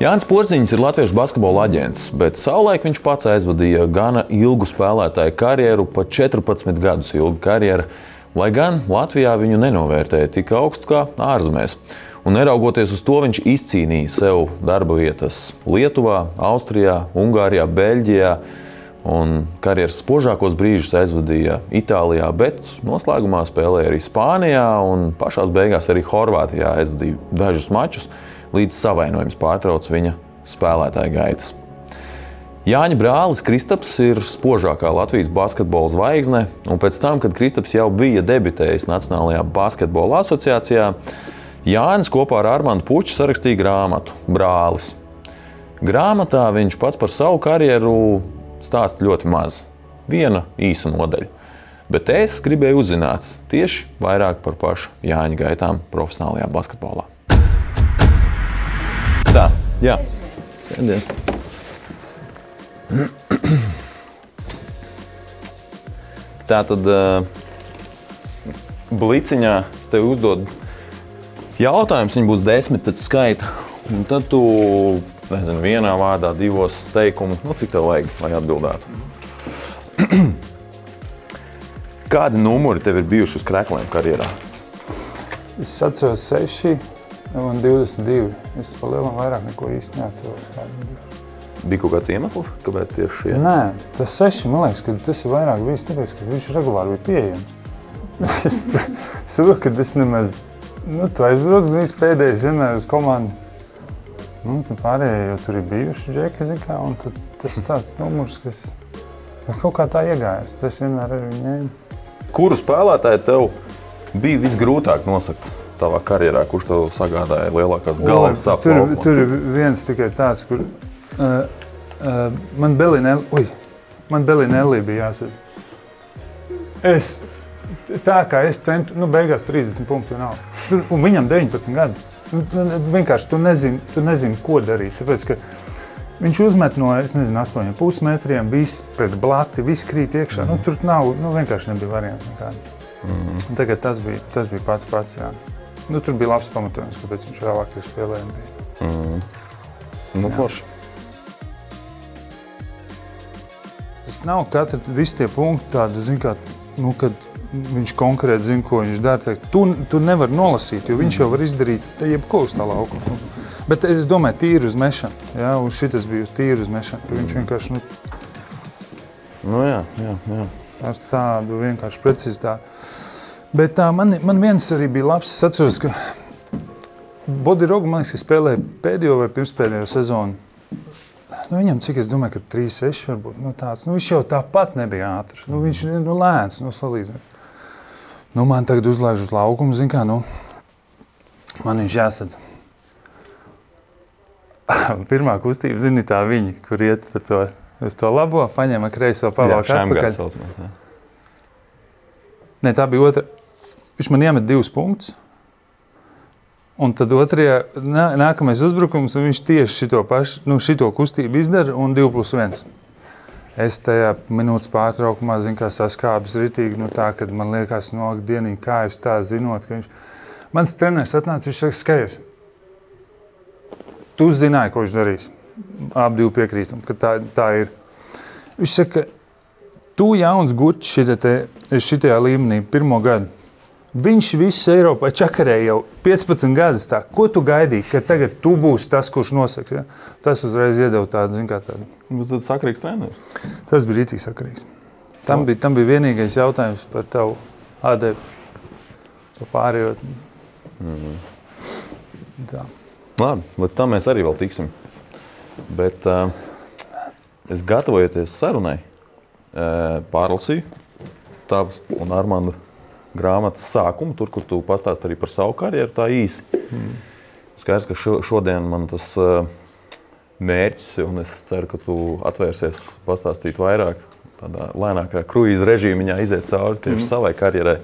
Jānis Porziņš ir latviešu basketbola aģents, bet savulaik viņš pats aizvadīja gana ilgu spēlētāju karjeru, pat 14 gadus ilgu karjeru, lai gan Latvijā viņu nenovērtēja tik augstu kā ārzemēs. Un neraugoties uz to, viņš izcīnīja sev darba vietas Lietuvā, Austrijā, Ungārijā, Beļģijā un karjeras spožākos brīžus aizvadīja Itālijā, bet noslēgumā spēlēja arī Spānijā un pašās beigās arī Horvātijā aizvadīja dažus mačus, līdz savainojums pārtrauc viņa spēlētāja gaitas. Jāņa brālis Kristaps ir spožākā Latvijas basketbola zvaigzne, un pēc tam, kad Kristaps jau bija debitējis Nacionālajā basketbola asociācijā, Jānis kopā ar Armandu Puču sarakstīja grāmatu "Brālis". Grāmatā viņš pats par savu karjeru stāsta ļoti maz. Viena īsa nodaļa. Bet es gribēju uzzināt tieši vairāk par pašu Jāņa gaitām profesionālajā basketbolā. Tā, jā. Sēdies. Tātad bliciņā es tev uzdodu jautājums, viņi būs 10 pēc skaita. Un tad tu, nezinu, vienā vārdā, 2 teikumu, cik tev vajag, lai atbildētu. Kādi numuri tev ir bijuši uz kreklēm karjerā? Es atceros 6 un 22. Es pa lielam vairāk neko īsti neatceros. Bija kaut kāds iemesls, kāpēc tieši šie? Nē, tas 6, man liekas, ka tas ir vairāk bijis tāpēc, ka viņš regulāri bija pieejams. Es saprotu, ka tas nemaz, tu aizbrauc gan pēdējais vienmēr uz komandu. Tad pārējie jau tur ir bijuši džeki, un tad tas tāds numurs, kas kaut kā tā iegājas. Tas vienmēr arī ņēma. Kuru spēlētāju tev bija visgrūtāk nosakt tavā karjerā, kurš tev sagādāja lielākās galvas sāpes? Tur ir viens tikai tāds, kur man Belinelli bija jāsaka. Tā kā es centu, beigās 30 punktu nav. Un viņam 19 gadi. Vienkārši tu nezini, ko darīt. Tāpēc, ka viņš uzmet no, 8,5 metriem, viss pret blati, viss krīt iekšā. Tur nav, vienkārši nebija varianti nekādi. Un tagad tas bija pats, jā. Tur bija labs pamatojums, kāpēc viņš vēlāk ir spēlējumi bija. Forši. Tas nav visi tie punkti tādi, kad viņš konkrēti zina, ko viņš dara. Tu nevar nolasīt, jo viņš jau var izdarīt jebko uz tā laukuma. Bet es domāju, tīri uz mešanu. Jā, un šitas bija tīri uz mešanu, ka viņš vienkārši, jā. Ar tādu vienkārši precizitāti. Bet man viens arī bija labs. Es atceros, ka Bodirogu, man liekas, ka spēlēja pēdējo vai pirmspēdējo sezonu. Viņam, cik es domāju, ka 3-6 varbūt, tāds. Viņš jau tāpat nebija ātrs. Viņš lēns, salīdzinot. Man tagad uzlaiž uz laukumu, man viņš jāsadz. Pirmā kustība, tā viņi, kur iet par to, uz to labo, paņēma kreiso pavalku atpakaļ. Nē, tā bija otra. Viņš man iemet 2 punktus. Un tad otrajā nākamais uzbrukums, un viņš tieši šito kustību izdara un 2+1. Es tajā minūtes pārtraukumā, saskābis ritīgi, tā, kad man liekas, dienīgi, kā es tā zinot, ka viņš... Mans treneris atnāca, viņš saka, skaties, tu zināji, ko viņš darīs. Ap 2 piekrītam, ka tā ir. Viņš saka, tu jauns gurķis šitajā līmenī, 1. gadu. Viņš visu Eiropā čakarēja jau 15 gadus tā. Ko tu gaidīji, ka tagad tu būsi tas, kurš nosaka? Ja? Tas uzreiz iedeva tādu, tādu. Bet tad sakarīgs treneris? Tas bija rītīgi sakarīgs. Tam bija vienīgais jautājums par tavu ADV. Par pārējot. Tā. Labi, līdz tam mēs arī vēl tiksim. Bet es gatavojoties sarunai, pārlasīju tavs un Armanda grāmatas sākumu, tur, kur tu pastāst arī par savu karjeru, tā īsi. Skaidrs, ka šodien man tas mērķis, un es ceru, ka tu atvērsies pastāstīt vairāk, tādā lēnākā kruīza režīmiņā iziet cauri tieši savai karjerai.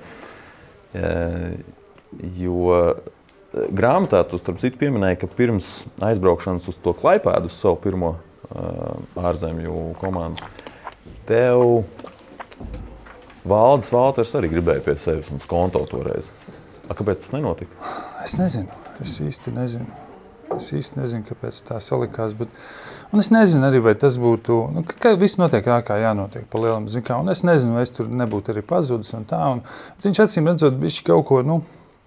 Jo grāmatā tu starp citu pieminēji, ka pirms aizbraukšanas uz to Klaipēdu, uz savu pirmo ārzemju komandu, tev Valdis Valters arī gribēja pie sevis un skonto toreiz. Kāpēc tas nenotika? Es nezinu. Es īsti nezinu. Es īsti nezinu, kāpēc tā salikās, bet... Un es nezinu arī, vai tas būtu... Nu, ka viss notiek kā jānotiek pa lielam, zin kā. Un es nezinu, vai es tur nebūtu arī pazudis un tā. Bet viņš acīm redzot bišķi kaut ko, nu...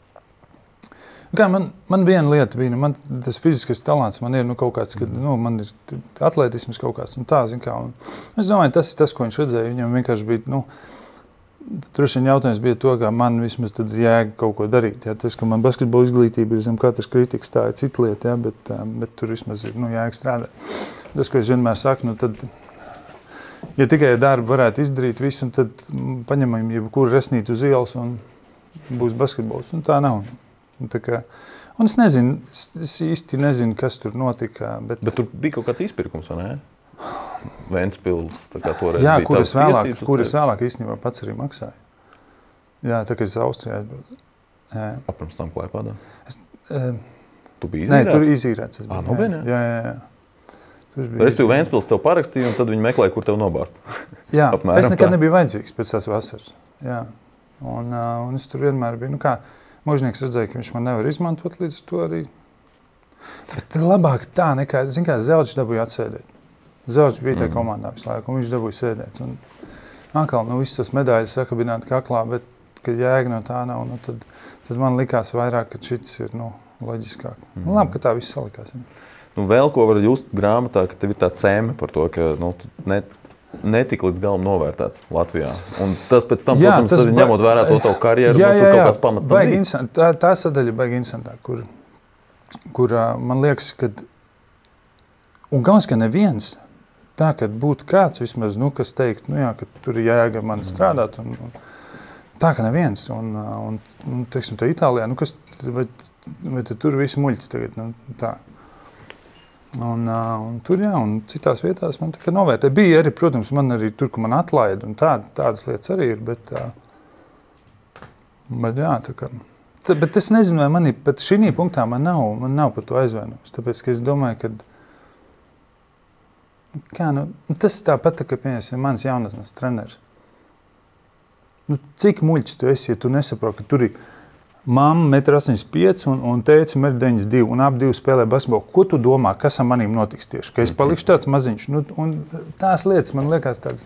Kā man viena lieta bija, man tas fiziskais talants man ir kaut kāds, kad man ir atletisms kaut kāds un tā, zin kā. Un es domāju, tas ir tas, ko viņš redzēja. Viņam vienkārši bija, droši vien jautājums bija to, ka man vismaz tad jēga kaut ko darīt. Ja? Tas, ka man basketbola izglītība ir zem katras kritikas, tā ir cita lieta, ja? bet tur vismaz ir jēga strādāt. Tas, ko es vienmēr saku, tad, ja tikai darbu varētu izdarīt visu, tad paņemam jebkuru resnītu uz ielas un būs basketbols. Un tā nav. Un es nezinu, es īsti nezinu, kas tur notika. Bet tur bija kaut kāds izpirkums, vai ne? Ventspils, tā kā toreiz jā, bija kur es vēlāk īstenībā pats arī maksāju. Jā, tā kā es Austrijā atbraucu. Pirms tam Klaipēdā? Tu biji izīrēts? Nē, tur izīrēts. Jā. Es tev Ventspils tev parakstīju, un tad viņi meklēja, kur tev nobāzt. Jā, es nekad nebiju vajadzīgs pēc tās vasaras. Jā. Un es tur vienmēr biju, Mūžnieks redzēja, ka viņš man nevar izmantot līdz to arī. Bet labāk tā nekā, zin kā, Zelčs dabūja atsēdēt. Zelčs bija tajā komandā visu laiku, un viņš dabūja sēdēt. Un atkal, visus tos medaļas sakabināt kaklā, bet, kad jēga no tā nav, tad man likās vairāk, ka šits ir, loģiskāk. Labi, ka tā viss salikās. Vēl ko var just grāmatā, ka tev ir tā cēme par to, ka, netika līdz galam novērtēts Latvijā. Un tas pēc tam, protams, ņemot vērā to tavu karjeru, tur kaut kāds pamats tam bija. Tā sadaļa ir baigi interesantā, kur man liekas, ka... Un galvenais, ka neviens tā, ka būtu kāds vismaz, kas teikt, ka tur ir jēga man strādāt. Un tā, ka neviens. Un teiksim, tā Itālijā, vai tur visi muļķi tagad, tā. Un tur, un citās vietās man tā kā novērtē. Bija arī, protams, man arī tur, ka man atlaida, un tādas lietas arī ir, bet jā, tā kā... Bet es nezinu, vai man ir, pat šī punktā man nav par to aizvainojums, tāpēc, ka es domāju, ka tas ir tāpat, ka, piemēram, mans jaunatnes treneris. Cik muļķis tu esi, ja tu nesaproti, ka tur ir mamma 1,85 m un tēci 1,92 m un ap divi spēlē basketbolu. Ko tu domā, kas ar manīm notiks tieši? Ka es palikšu tāds maziņš. Un tās lietas man liekas tādas,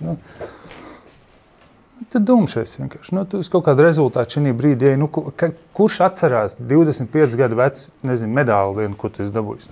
tad dumšais vienkārši. Tu uz kaut kādu rezultātu šī brīdī, kurš atcerās 25 gadu vecs, medāli vienu, ko tu esi dabūjis?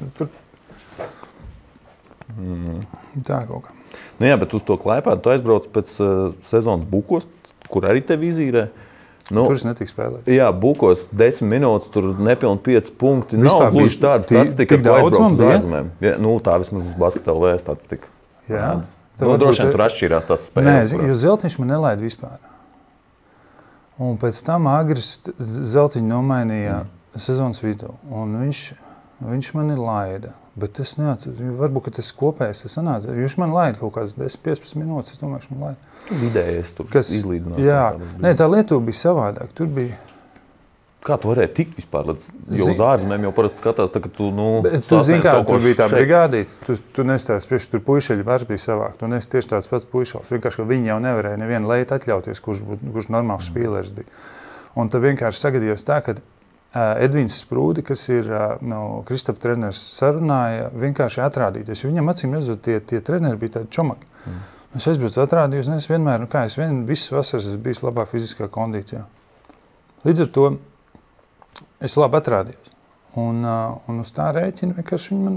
Tā kaut kā. Jā, bet uz to Klaipēdu tu aizbrauc pēc sezonas Bukos, kur arī tevi izīrē. Tur es netiku spēlēt. Jā, Bukos 10 minūtes, tur nepilni 5 punkti. Nav gluži tāda statistika, ka aizbraukt uz ārzemēm. Tā vismaz uz Basketbola statistika. Jā. Droši vien tur atšķīrās tās spēles. Nē, jo Zeltiņš man nelaida vispār. Un pēc tam Agris Zeltiņu nomainīja sezonas vidū. Un viņš mani laida. Bet es neatceru, varbūt, ka tas kopējais sanāca. Viņš man laida kaut kādas 10-15 minūtes, es domāju, ka man laida. Vidējais tur izlīdzinās. Jā, tā Lietuva bija savādāk. Tur bija... Kā tu varēji tikt vispār? Jo uz ārzemēm jau parasti skatās, ka tu, tu zini, kā tur bija tā brigādīte. Tu nestāsi priekš, tur puišeļi vairs bija savāk. Tu nesi tieši tāds pats puišals. Vienkārši, ka viņi jau nevarēja nevienu leitu atļauties, kurš normāls spīlērs bija. Un tad vienkārši sagadījās tā, ka Edvīns Sprūdi, kas ir Kristapa treneris, sarunāja vienkārši atrādīties. Viņam acīm redzot, tie treneri bija tādi čomaki. Es aizbraucu atrādījos, un es vienmēr, visas vasaras esmu bijis labāk fiziskā kondīcijā. Līdz ar to es labi atrādījos. Un uz tā rēķina vienkārši viņi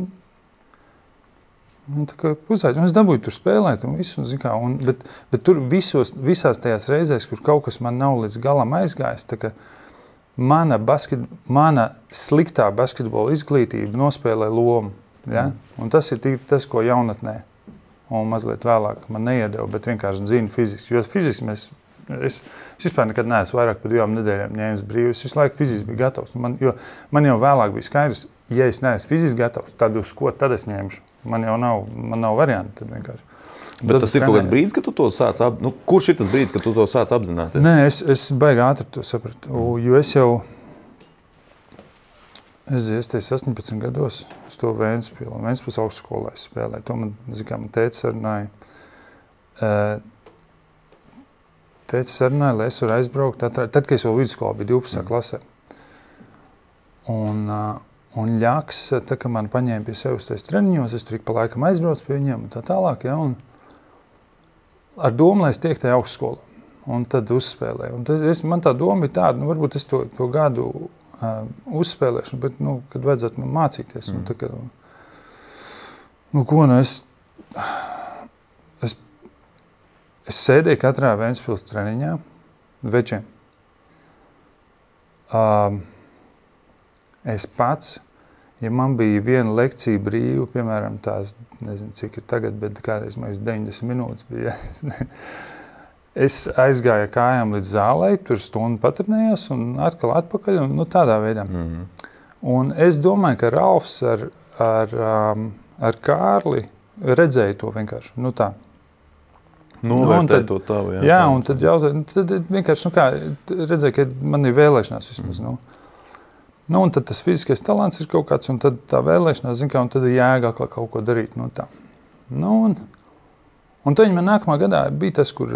man tā kā uzaicināja. Un es dabūju tur spēlēt un visu. Bet tur visās tajās reizēs, kur kaut kas man nav līdz galam aizgājis, tā kā mana sliktā basketbola izglītība nospēlē lomu. Ja? Un tas ir tas, ko jaunatnē un mazliet vēlāk man neiedeva, bet vienkārši zinu fiziski. Jo fiziski es vispār nekad neesmu vairāk par 2 nedēļām ņēmis brīvi. Es visu laiku fiziski biju gatavs. Man jau vēlāk bija skaidrs, ja es neesmu fiziski gatavs, tad uz ko tad es ņemšu. Man nav varianti tad vienkārši. Bet tas ir kaut kāds brīdis, ka tu to sāc kurš ir tas brīdis, ka tu to sāc apzināties? Nē, es baigi ātri to sapratu, jo es jau, es 18 gados uz to Ventspils augstskolā spēlēju. To man tētis sarunāja. Tētis sarunāja, lai es varu aizbraukt. Tad, kad es vēl vidusskolā biju 12. klasē. Un Un Ļaks, tā kā man paņēma pie sevis tais treniņos, es tur ik pa laikam aizbraucu pie viņiem un tā tālāk, ja, un ar domu, lai es tiek tajā augstskolā. Un tad uzspēlēju. Un tad man tā doma bija tāda, nu, varbūt es to gadu uzspēlēšu, bet, nu, kad vajadzētu man mācīties. Un tā, ka, nu, ko, nu, es sēdēju katrā Ventspils treniņā, večiem. Es pats, ja man bija viena lekcija brīva, piemēram, tās, nezinu, cik ir tagad, bet kādreiz mēs 90 minūtes bija. Es aizgāju kājām līdz zālei, tur stundu patrenējos un atkal atpakaļ, un nu, tādā veidā. Un es domāju, ka Ralfs ar Kārli redzēja to vienkārši, nu tā. Novērtēja to tavu, jā. Jā, un tad jautāja, tad vienkārši, nu kā, redzēja, ka man ir vēlēšanās vismaz, nu, un tad tas fiziskais talants ir kaut kāds, un tad tā vēlēšanās, zin kā, un tad ir jēga kaut ko darīt, nu tā. Nu, un tad man nākamā gadā bija tas, kur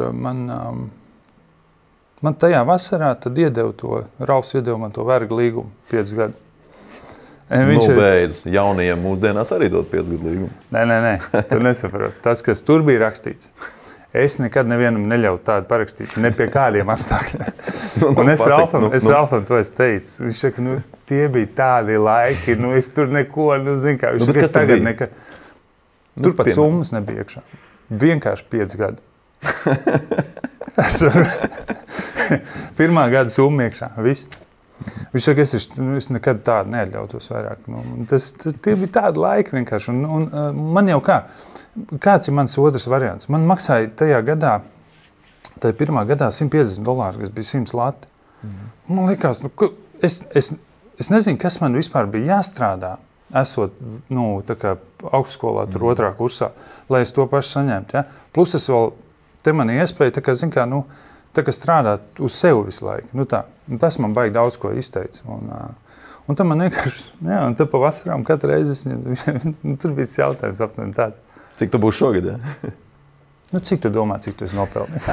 man tajā vasarā tad Ralfs iedeva man to verga līgumu 5 gadu. Beidz, jaunajiem mūsdienās arī dod 5 gadu līgumus. Nē, tu nesaproti. Tas, kas tur bija rakstīts, es nekad nevienam neļautu tādu parakstīt, ne pie kādiem apstākļiem. Un es Ralfam to es teicu. Viņš saka, nu, tie bija tādi laiki, nu, es tur neko, nu, zin kā, viņš saka, es tagad nekad. Tur pat summas nebija iekšā. Vienkārši 5 gadu. Pirmā gada summa iekšā, viss. Viņš saka, es nekad tādu neatļautos vairāk. Nu, tie bija tādi laiki vienkārši. Un man jau kāds ir mans otrs variants? Man maksāja tajā gadā, tajā pirmā gadā $150, kas bija 100 lati. Man likās, nu, es nezinu, kas man vispār bija jāstrādā, esot, nu, tā kā augstskolā, tur 2. kursā, lai es to pašu saņemtu, ja? Plus es vēl, te man iespēja, tā kā, zin kā, nu, tā kā strādāt uz sevi visu laiku, nu tā. Un tas man baigi daudz ko izteica. Un tad man vienkārši, jā, un tad pa vasarām katru reizi, tur bija jautājums aptuveni tādu. Cik tu būs šogad, ja? Nu, cik tu domā, cik tu esi nopelnījis?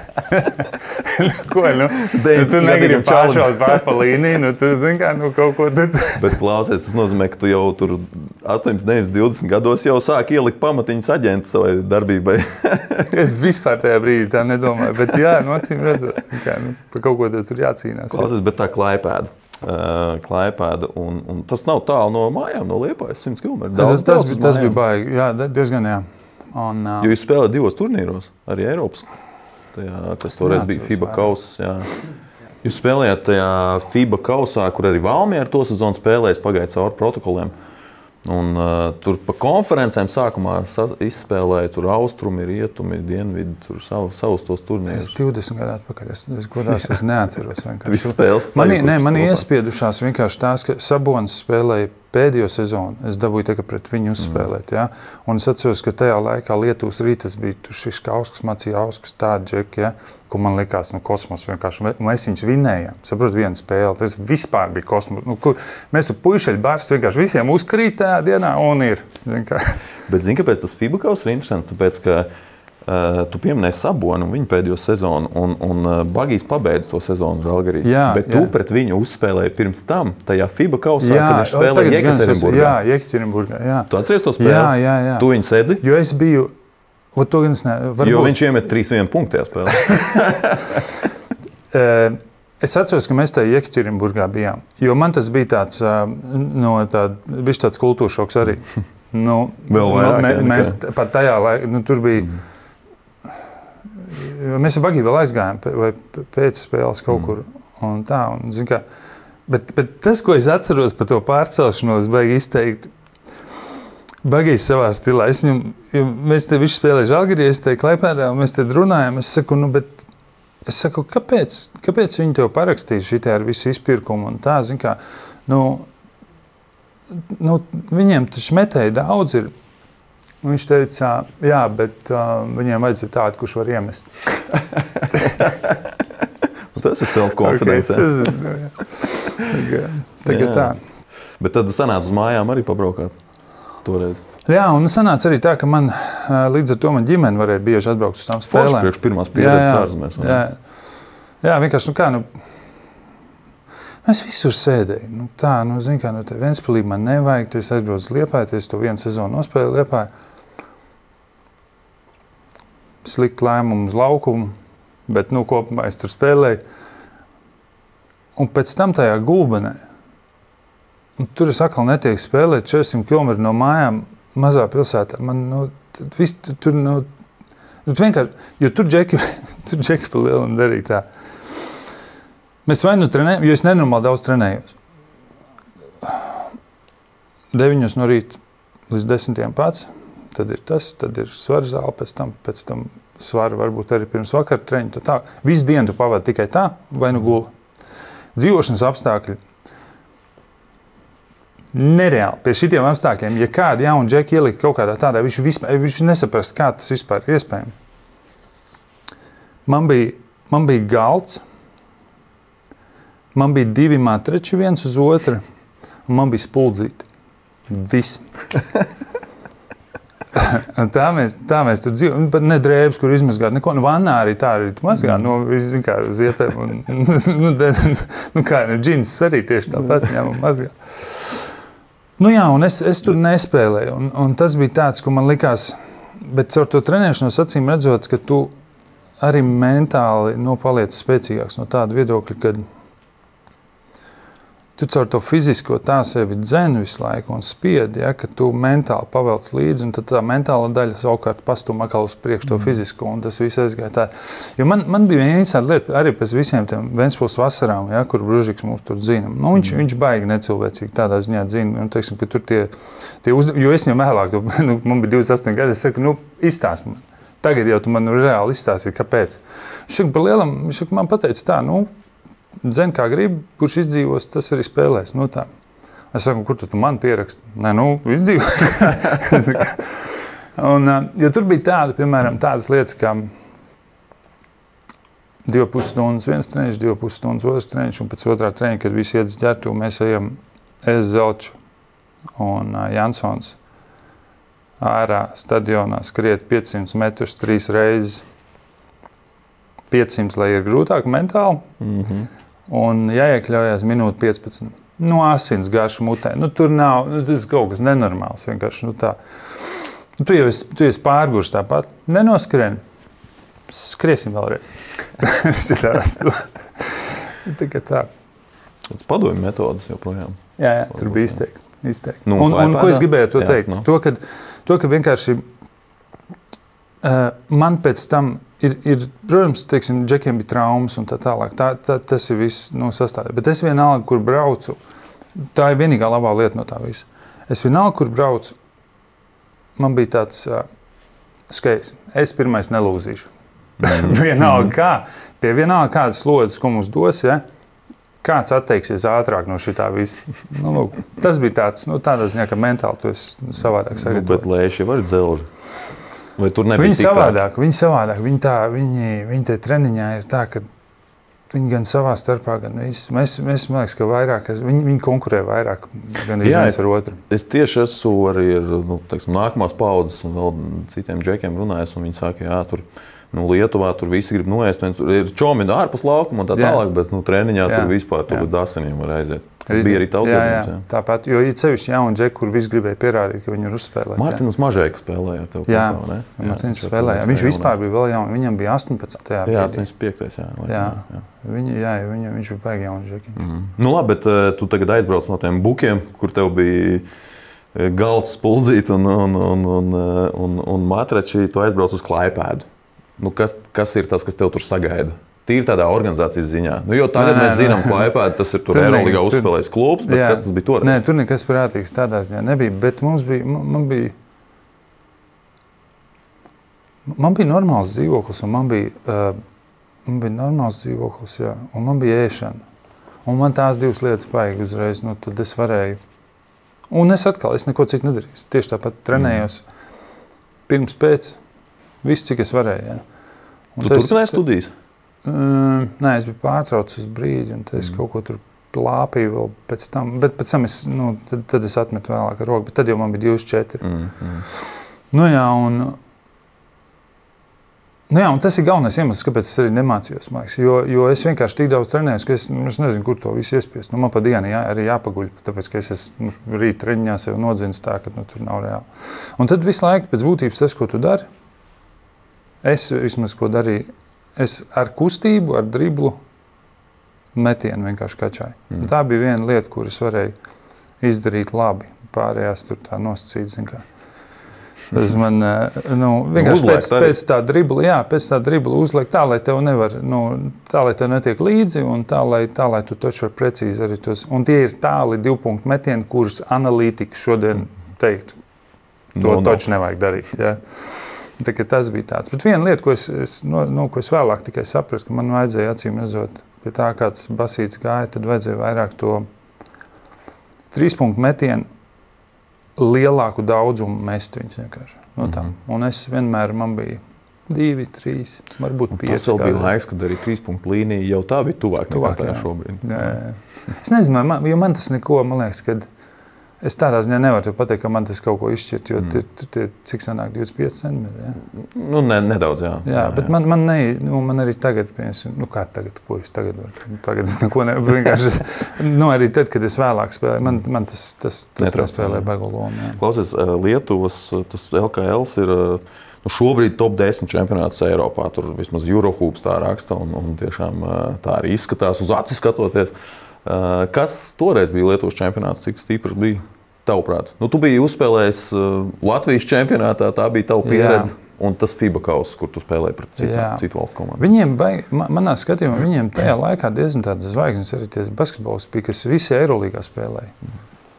Ko, nu? Tu negribi pāršaut pār pa līniju, nu, tu zini kā, nu, kaut ko tad. Bet klausies, tas nozīmē, ka tu jau tur 18, 19, 20 gados jau sāk ielikt pamatiņas aģentu savai darbībai. Es vispār tajā brīdī tā nedomāju, bet jā, nu, acīm redzot, kā, nu, par kaut ko tad tur jācīnās. Klausies, bet tā Klaipēda, un tas nav tālu no mājām, no Liepājas, 100 km. Tas bija baigi, jā, diezgan, jā. Jo jūs spēlējat 2 turnīros, arī Eiropas. Tas toreiz bija FIBA kauss, jā. Jūs spēlējāt tajā FIBA kausā, kur arī Valmiera ar to sezonu spēlējis, pagāja cauri protokoliem. Un tur pa konferencēm sākumā izspēlēja tur austrumi, rietumi, dienvidi, tur savus tos turnīrus. Es 20 gadu atpakaļ, es godās, es neatceros vienkārši. Viss spēles Mani iespiedušās vienkārši tās, ka Sabonis spēlēja pēdējo sezonu. Es dabūju tagad pret viņu uzspēlēt, ja? Un es atceros, ka tajā laikā Lietuvas Rītas bija šis Kauskas, Macijauskas, tādi džeki, ja? Ko man likās, nu, kosmos vienkārši. Mēs viņus vinējām. Saprot, viena spēle. Tas vispār bija kosmos. Nu, kur mēs tur puišeļu bārs vienkārši visiem uzkrīt tajā dienā un ir. Bet zini, kāpēc tas FIBA kauss ir interesants? Tāpēc, ka tu pieminēji Sabonu un viņu pēdējo sezonu, un Bagijs pabeidz to sezonu Žalgarī. Bet tu pret viņu uzspēlēji pirms tam, tajā FIBA kausā, kad viņš spēlēja Jekaterinburgā. Jā, Jekaterinburgā, jā. Tu atceries to spēli? Jā. Tu viņu sedzi? Jo es biju... To gan es varbūt... Jo viņš iemet 3-1 punktu tajā spēlē. Es atceros, ka mēs tajā Jekaterinburgā bijām. Jo man tas bija tāds, tāds kultūras šoks arī. Nu, vēl vairāk, mēs pat tajā laikā, nu, tur bija... Mēs ar Bagiju vēl aizgājām vai pēc spēles kaut kur un tā. Un, zin kā, bet tas, ko es atceros par to pārcelšanos, baigi izteikt, Bagijs savā stilā. Mēs te visu spēlēju Žalgirī, es te Klaipēdā, un mēs te runājam. Es saku, kāpēc viņi tev parakstīja šitā ar visu izpirkumu un tā, zin kā, nu, viņiem taču metēji daudz ir. Un viņš teica, jā, bet viņiem vajadzēja tādu, kurš var iemest. Tas ir self-confidence. Tagad tā. Bet tad sanāca uz mājām arī pabraukāt toreiz. Jā, un sanāca arī tā, ka man līdz ar to man ģimene varēja bieži atbraukt uz tām spēlēm. Forši priekš pirmās pieredzes ārzemēs. Jā, vienkārši, nu kā, nu... Es visur sēdēju. Nu, tā, nu, zin kā, nu, te Ventspilī man nevajag, es aizbraucu uz Liepāju, es to vienu sezonu nospēju Liepāju. Slikt lēmumu uz laukumu, bet, nu, kopumā es tur spēlēju. Un pēc tam tajā Gulbenē, tur es atkal netieku spēlēt 400 km no mājām mazā pilsētā. Man, nu, viss tur, nu, vienkārši, jo tur džeki pa lielam darīja tā. Mēs vai nu trenējam, jo es nenormāli daudz trenējos. 9 no rīta līdz 10 pats, tad ir tas, tad ir svara zāle, pēc tam svara varbūt arī pirms vakara treņu. Tā. Visu dienu tu pavadi tikai tā, vai nu guli. Dzīvošanas apstākļi. Nereāli. Pie šitiem apstākļiem, ja kādi jauni džeki ielikt kaut kādā tādā, viņš nesaprast, kā tas vispār ir iespējams. Man bija galds, man bija 2 matrači viens uz otru, un man bija spuldzīti. Viss. tā mēs tur dzīvojam. Pat ne drēbes, kur izmazgāt, neko. Nu, vannā arī tā arī mazgā. Nu, viss, zin kā, ziepēm. Nu, kā, džins arī tieši tāpat ņem un mazgā. Nu jā, un es tur nespēlēju. Un tas bija tāds, ko man likās, bet caur to trenēšanos acīm redzot, ka tu arī mentāli paliec spēcīgāks no tāda viedokļa, kad tu caur to fizisko tā sevi dzeni visu laiku un spiedi, ja, ka tu mentāli pavelc līdzi, un tad tā mentāla daļa savukārt pastum atkal uz priekšu to fizisko, un tas viss aizgāja tā. Jo man bija viena interesanta lieta, arī pēc visiem tiem Ventspils vasarām, ja, kur Bružiks mūs tur dzina. Nu, viņš baigi necilvēcīgi tādā ziņā dzina, un teiksim, ka tur tie jo es viņam vēlāk, man bija 28 gadi, es saku, nu, izstāsti man. Tagad jau tu man reāli izstāstīji, kāpēc. Viņš par lielam, man pateica tā, nu, dzen kā grib, kurš izdzīvos, tas arī spēlēs. Nu, tā. Es saku, kur tu man pieraksti? Nē, nu, izdzīvo. Jo tur bija tāda, piemēram, tādas lietas, kā 2,5 stundas viens treniņš, 2,5 stundas otrs treniņš, un pēc otrā treniņa, kad visi iet uz ģertu, mēs ejam Zelču un Jansons ārā stadionā skriet 500 metrus 3 reizes. 500, lai ir grūtāk mentāli. Un jāiekļaujās minūte 15. Nu, asins garša mutē. Nu, tur nav, tas ir kaut kas nenormāls. Vienkārši, nu, tā. Nu, tu jau esi pārgurs tāpat. Nenoskrien. Skriesim vēlreiz. Tikai tā. Tas padomju metodas joprojām. Jā, tur bija izteikti. Nu, un ko es gribēju to teikt? Nu. To, ka vienkārši man pēc tam ir, protams, teiksim, džekiem bija traumas un tā tālāk. Tas ir viss sastāvē. Bet es vienalga, kur braucu, tā ir vienīgā labā lieta no tā visa. Es vienalga, kur braucu, man bija tāds skejs. Es pirmais nelūzīšu. Vienalga kā. Pie vienalga kādas slodzes, ko mums dos, ja? Kāds atteiksies ātrāk no šitā visa. Nu, lūk, tas bija tāds, tādā ziņā, ka mentāli tu esi savādāk sagatavot. Bet lēši var dzelži. Vai tur nebija viņi savādāk. Viņi te treniņā ir tā, ka viņi gan savā starpā, gan visi. Mēs man liekas, ka vairāk, viņi konkurē vairāk, gan viens ar otru. Es tieši esmu arī ar nākamās paudzes un vēl citiem džekiem runājis, un viņi saka, jā, tur Lietuvā tur visi grib noēst, ir čomi ārpus laukuma un tā tālāk, bet treniņā tur vispār tur daseniem var aiziet. Tas bija arī tavs gadījums. Jā. Tāpat, jo ir sevišķi jauni džeki, kur visi gribēja pierādīt, ka viņi var uzspēlēt. Mārtiņš Mažēka spēlēja tev kopā, ne? Jā, Mārtiņš spēlēja. Viņš vispār bija vēl jauni, viņam bija 18. Jā, 85. Viņš bija baigi jauni džeki. Nu labi, bet tu tagad aizbrauc no tiem bukiem, kur tev bija galds spuldzīti un matrači, tu aizbrauc uz Klaipēdu. Nu, kas ir tas, kas tev tur sagaida? Tīri tādā organizācijas ziņā. Nu, jo tagad mēs zinām, ka Klaipēda tas ir tur Eiroligā uzspēlējis klubs, bet kas tas bija toreiz? Nē, tur nekas prātīgs tādā ziņā nebija, bet man bija normāls dzīvoklis, un man bija normāls dzīvoklis, jā, un man bija ēšana. Un man tās divas lietas paigi uzreiz, nu, tad es varēju. Un es neko citu nedarīju. Tieši tāpat trenējos pirms pēc. Viss, cik es varēju. Ja. Tu turpināji studijas? Nē, es biju pārtraucis uz brīdi, un es kaut ko tur plāpīju vēl pēc tam. Bet pēc tam tad es atmetu vēlāk ar roku, bet tad jau man bija 24. Nu jā, Nu jā, un tas ir galvenais iemesls, kāpēc es arī nemācījos, man liekas, jo es vienkārši tik daudz trenējos, ka es nezinu, kur to visu iespiest. Man pa dienu arī jāpaguļ, tāpēc, ka es esmu rīt treņņā sev nodzins tā, ka tur nav reāli. Un tad visu laiku pēc būtības tas, ko tu dari, es vismaz ko darīju, es ar kustību, ar driblu metienu vienkārši kačāju. Tā bija viena lieta, kur es varēju izdarīt labi, pārējās tur tā nosacīt, zin kā. Tas man, vienkārši pēc tā dribla uzliek tā, lai tev nevar, tā, lai tev netiek līdzi un tā, lai tu taču var precīzi arī tos. Un tie ir tāli 2 punktu metieni, kurus analītiķi šodien teikt, to taču nevajag darīt. Ja. Tā, tas bija tāds. Bet viena lieta, ko es vēlāk tikai sapratu, ka man vajadzēja acīm redzot, pie tā kāds basīts gāja, tad vajadzēja vairāk to 3 punktu metienu lielāku daudzumu mest viņus vienkārši. Un es vienmēr, man bija 2, 3, varbūt 5. Tas vēl bija laiks, kad arī 3 punktu līnija jau tā bija tuvāk nekā tā šobrīd. Jā. Es nezinu, jo man tas neko, man liekas, kad es tādā ziņā nevaru pateikt, ka man tas kaut ko izšķirt, jo tie cik sanāk 25 centimetri, jā? Nedaudz, jā. Jā, bet man arī tagad, kā tagad, ko es tagad varu? Tagad es neko nevaru, vienkārši, arī tad, kad es vēlāk spēlēju, man tas nespēlē baigu lomu. Klausies, Lietuvas, tas LKLs ir šobrīd top 10 čempionāts Eiropā, tur vismaz Eurohoops tā raksta, un tiešām tā arī izskatās uz aci skatoties. Kas toreiz bija Lietuvas čempionāts, cik stiprs bija tavuprāt? Tu biji uzspēlējis Latvijas čempionātā, tā bija tava pieredze, un tas FIBA kauss, kur tu spēlēji pret citu valstu komandu. Viņiem, manā skatījumā, viņiem tajā laikā diezgan tādas zvaigznes arī tie basketbolisti bija, kas visi Eirolīgā spēlēja.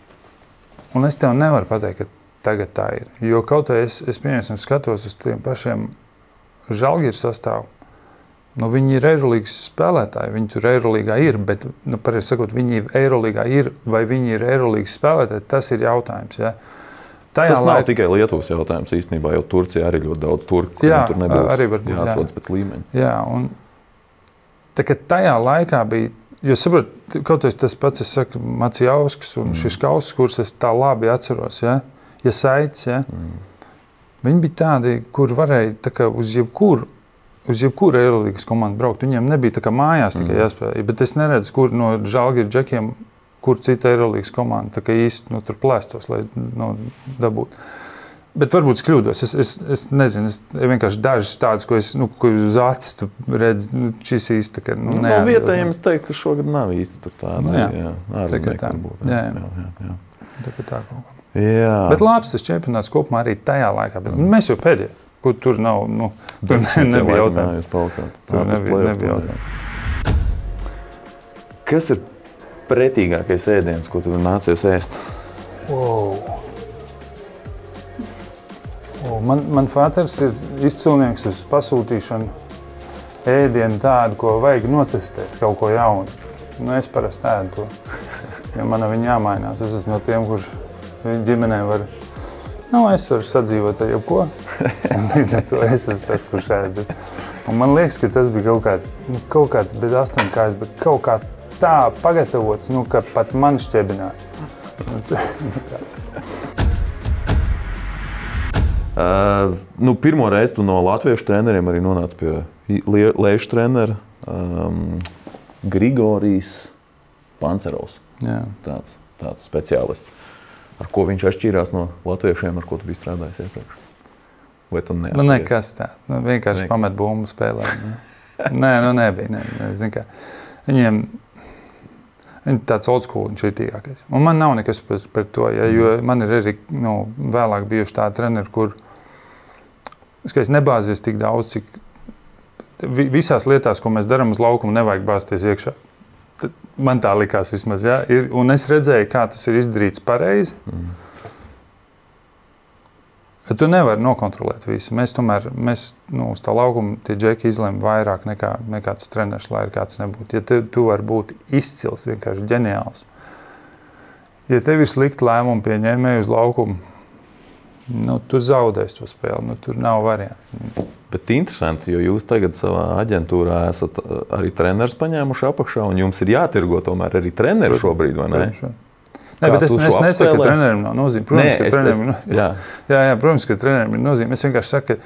Un es tev nevaru pateikt, ka tagad tā ir. Jo kaut vai es pieņemsim skatos uz tiem pašiem Žalgiris sastāvu. Viņi ir Eirolīgas spēlētāji, viņi tur Eirolīgā ir, bet, pareizi sakot, viņi Eirolīgā ir, vai viņi ir Eirolīgas spēlētāji, tas ir jautājums, ja. Tas nav tikai Lietuvas jautājums īstenībā, jo Turcija arī ļoti daudz turku, kuriem tur nebūs jāatrodas pēc līmeņa. Jā, un tā, ka tajā laikā bija, jo saprot, kaut tas pats, es saku, Macijauskas un šis kauss, kurus es tā labi atceros, ja Saits, ja, viņi bija tādi, kur varēja tā kā uz jebkuru Eirolīgas komandu braukt. Viņiem nebija tā kā mājās tikai jāspēlē, bet es neredzu, kur no Žalgiris džekiem, kur cita Eirolīgas komanda tā kā īsti tur plēstos, lai dabūtu. Bet varbūt es kļūdos. Es nezinu, es vienkārši dažas tādas, ko es, ko uz acis tu redz, šis īsti tā kā, vietējiem es teiktu, ka šogad nav īsti tur tāda. Jā. Tā kā tā kaut kā. Jā. Bet labs tas čempionāts kopumā arī tajā laikā. Bet mēs jau pēdējā. Kur tur nav, tur nebija jautājums. Tur nebija jautājums. Kas ir pretīgākais ēdiens, ko tu nācies ēst? Man fāters ir izcilnieks uz pasūtīšanu ēdienu tādu, ko vajag notestēt, kaut ko jaunu. Es parasti ēdu to, jo man viņa jāmainās. Es esmu no tiem, kurš ģimenē var... es varu sadzīvot ar jebko, un līdz ar to es esmu tas, kurš ēd. Un man liekas, ka tas bija kaut kāds bez 8 kājas, bet kaut kā tā pagatavots, ka pat man šķiebināja. Pirmo reizi tu no latviešu treneriem arī nonāc pie Leišu trenera Grigorijs Pancerovs. Jā. Tāds speciālists. Ar ko viņš atšķīrās no latviešiem, ar ko tu biji strādājis iepriekš? Vai tu neatceries? Nekas tā. Vienkārši pamet bumbu spēlē. Nebija. Zin kā. Viņi tāds old school un šitīgākais. Un man nav nekas par to, jo man ir arī vēlāk bijuši tādi treneri, kur es nebāzies tik daudz, cik visās lietās, ko mēs darām uz laukumu, nevajag bāzties iekšā. Man tā likās vismaz, ja? Un es redzēju, kā tas ir izdarīts pareizi. Tu nevari nokontrolēt visu. Mēs uz tā laukuma tie džeki izlēma vairāk nekā tas treneris, lai ir kāds nebūtu. Ja tu vari būt izcils, vienkārši ģeniāls. Ja tev ir slikti lēmumu pieņēmēji uz laukumu, tu zaudēsi to spēli, tur nav variants. Bet interesanti, jo jūs tagad savā aģentūrā esat arī treneris paņēmuši apakšā, un jums ir jātirgo tomēr arī treneri šobrīd, vai ne? Bet es nesaku, ka trenerim nav nozīme. Protams, ka trenerim ir nozīme. Es vienkārši saku, ka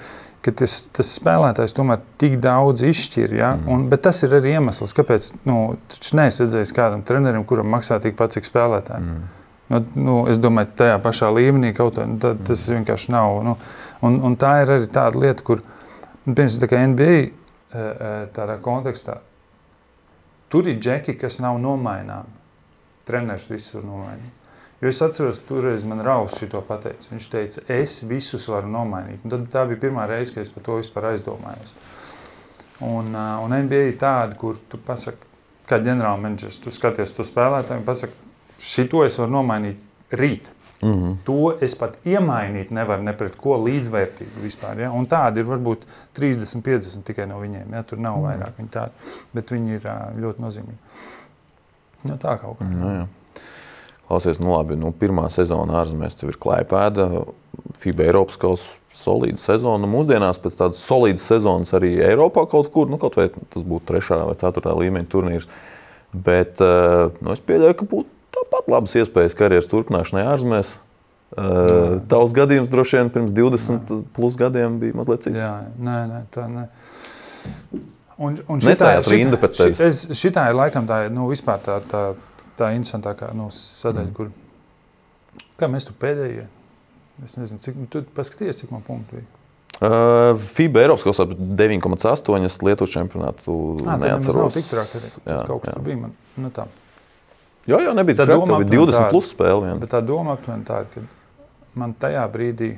ka tas spēlētājs tomēr tik daudz izšķir, ja? Bet tas ir arī iemesls, kāpēc, taču neesi redzējis kādam trenerim, kuram maksā tik pat, cik spēlētājiem. Es domāju, tajā pašā līmenī kaut kā, tas vienkārši nav, un tā ir arī tāda lieta, kur, piemēram, tā kā NBA tādā kontekstā, tur ir džeki, kas nav nomaināmi. Treneris visu var nomainīt. Jo es atceros, toreiz man Rauls šito pateica. Viņš teica, es visus varu nomainīt. Un tad tā bija pirmā reize, kad es par to vispār aizdomājos. Un NBA ir tāda, kur tu pasaki, kā ģenerālmenedžers, tu skaties to spēlētāju un pasaki, šito es varu nomainīt rīt. To es pat iemainīt nevaru ne pret ko līdzvērtīgu vispār. Ja? Un tādi ir varbūt 30-50 tikai no viņiem. Ja? Tur nav vairāk viņi tādi, bet viņi ir ļoti nozīmīgi. Tā kaut kā. Jā. Klausies, labi, pirmā sezona ārzemēs tev ir Klaipēda, FIBA Eiropas kausa solīda sezona. Mūsdienās pēc tādas solīdas sezonas arī Eiropā kaut kur, kaut vai tas būtu 3. vai 4. līmeņa turnīrs. Bet es pieļauju, ka būtu tāpat labas iespējas karjeras turpināšanai ārzemēs. Tavs gadījums droši vien pirms 20 plus gadiem bija mazliet cits. Jā, nē, tā nē. Nestājās rinda pēc tevis. Šitā ir laikam tā, vispār tā interesantākā sadaļa, kur, kā mēs tu pēdējie, es nezinu, tu paskaties, cik man punktu bija. FIBA Eiropas kausā 9,8, Lietuvas čempionātu neatceros. Nav tik trāk arī, kaut kas tur bija man, tā. Jā, nebija trāk, tev bija 20 plus spēle vien. Bet tā doma aptuveni tāda, ka man tajā brīdī,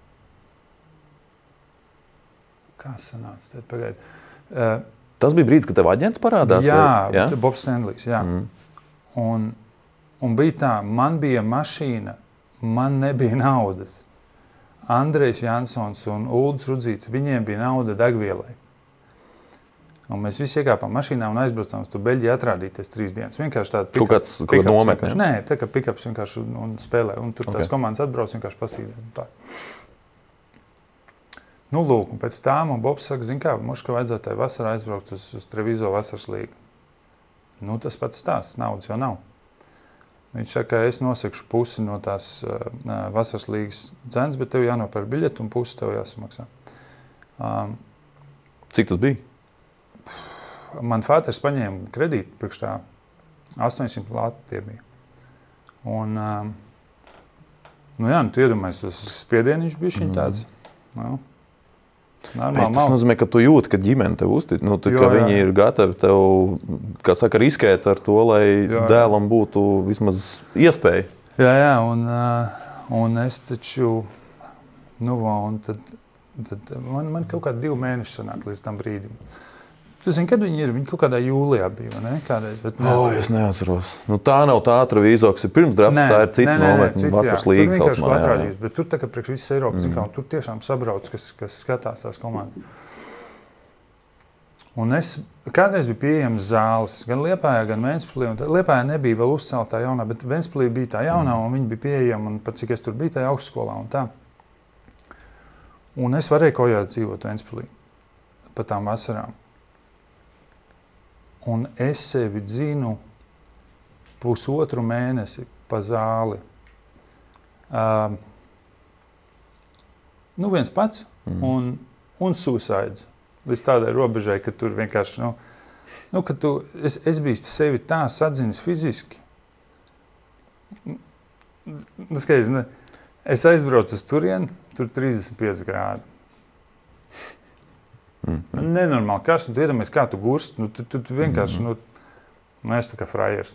kā sanāca, tad pagaidi. Tas bija brīdis, kad tev aģents parādās? Jā, Bobs Sendlijs, jā. Un bija tā, man bija mašīna, man nebija naudas. Andrejs Jansons un Uldis Rudzīts, viņiem bija nauda degvielai. Un mēs visi iekāpām mašīnā un aizbraucām uz to Beļģiju atrādīties 3 dienas. Vienkārši tāda pick-ups. Kaut kāds nometne? Nē, tā kā pick-ups vienkārši un spēlē. Un tur tās komandas atbrauc vienkārši pastīdēt. Lūk, un pēc tā man Bobs saka, zin kā, ka vajadzētu tai vasarā aizbraukt uz Trevizo vasaras līgu. Tas pats stāsts, naudas jau nav. Viņš saka, es nosakšu pusi no tās vasaras līgas cenas, bet tev jānopēr biļeti un pusi tev jāsamaksā. Cik tas bija? Man fāters paņēma kredītu priekš tā 800 lati tie bija. Un, tu iedomājies, tas spiedieniņš bišķiņ tāds. Tas nozīmē, ka tu jūti, ka ģimene tev uztic, ka viņi ir gatavi tev, kā saka, riskēt ar to, lai dēlam būtu vismaz iespēja. Jā, un es taču, un tad man kaut kādi 2 mēneši sanāk līdz tam brīdim. Tu zini, kad viņi ir? Viņi kaut kādā jūlijā bija, vai ne? Kādreiz, bet es neatceros. Tā nav tā Trevizo, kas ir pirms drafta, tā ir cita nometne, vasaras līga saucamā. Bet tur tā kā priekš visas Eiropas, tur tiešām sabrauc, kas skatās tās komandas. Un es kādreiz biju pieejams zāles, gan Liepājā, gan Ventspilī. Liepājā nebija vēl uzceltā jaunā, bet Ventspilī bija tā jaunā, un viņi bija pieejami, un pat cik es tur biju tajā augšskolā un tā. Un es varēju kojāt dzīvot Ventspilī pa tām vasarām. Un es sevi dzinu 1,5 mēnesi pa zāli. Viens pats un suicide. Līdz tādai robežai, ka tur vienkārši, es biju sevi tā sadzinis fiziski. Es aizbraucu uz turieni, tur 35 grādi. Nenormāli karsts, tu iedomājies, kā tu gurst, tu vienkārši, es tā kā frajers,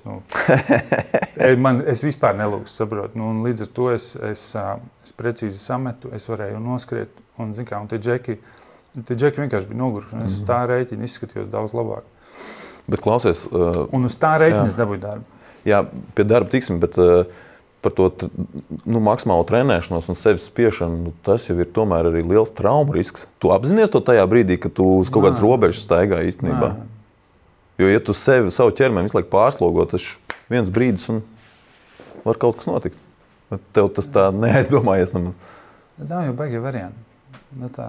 es vispār nelūkstu, saprotu, un līdz ar to es precīzi sametu, es varēju noskriet, un tie džeki vienkārši bija noguruši, un es uz tā rēķina izskatījos daudz labāk. Bet klausies... Un uz tā rēķina es dabūju darbu. Jā, pie darba tiksim, bet... par to maksimālu trenēšanos un sevis spiešanu, tas jau ir tomēr arī liels traumu risks. Tu apzinies to tajā brīdī, ka tu uz kaut kādas robežas staigā īstenībā? Jo, ja tu savu ķermeni visu laiku pārslogo, tas viens brīdis un var kaut kas notikt. Bet tev tas tā neaizdomājies nemaz. Nav jau baigie varianti. Tā.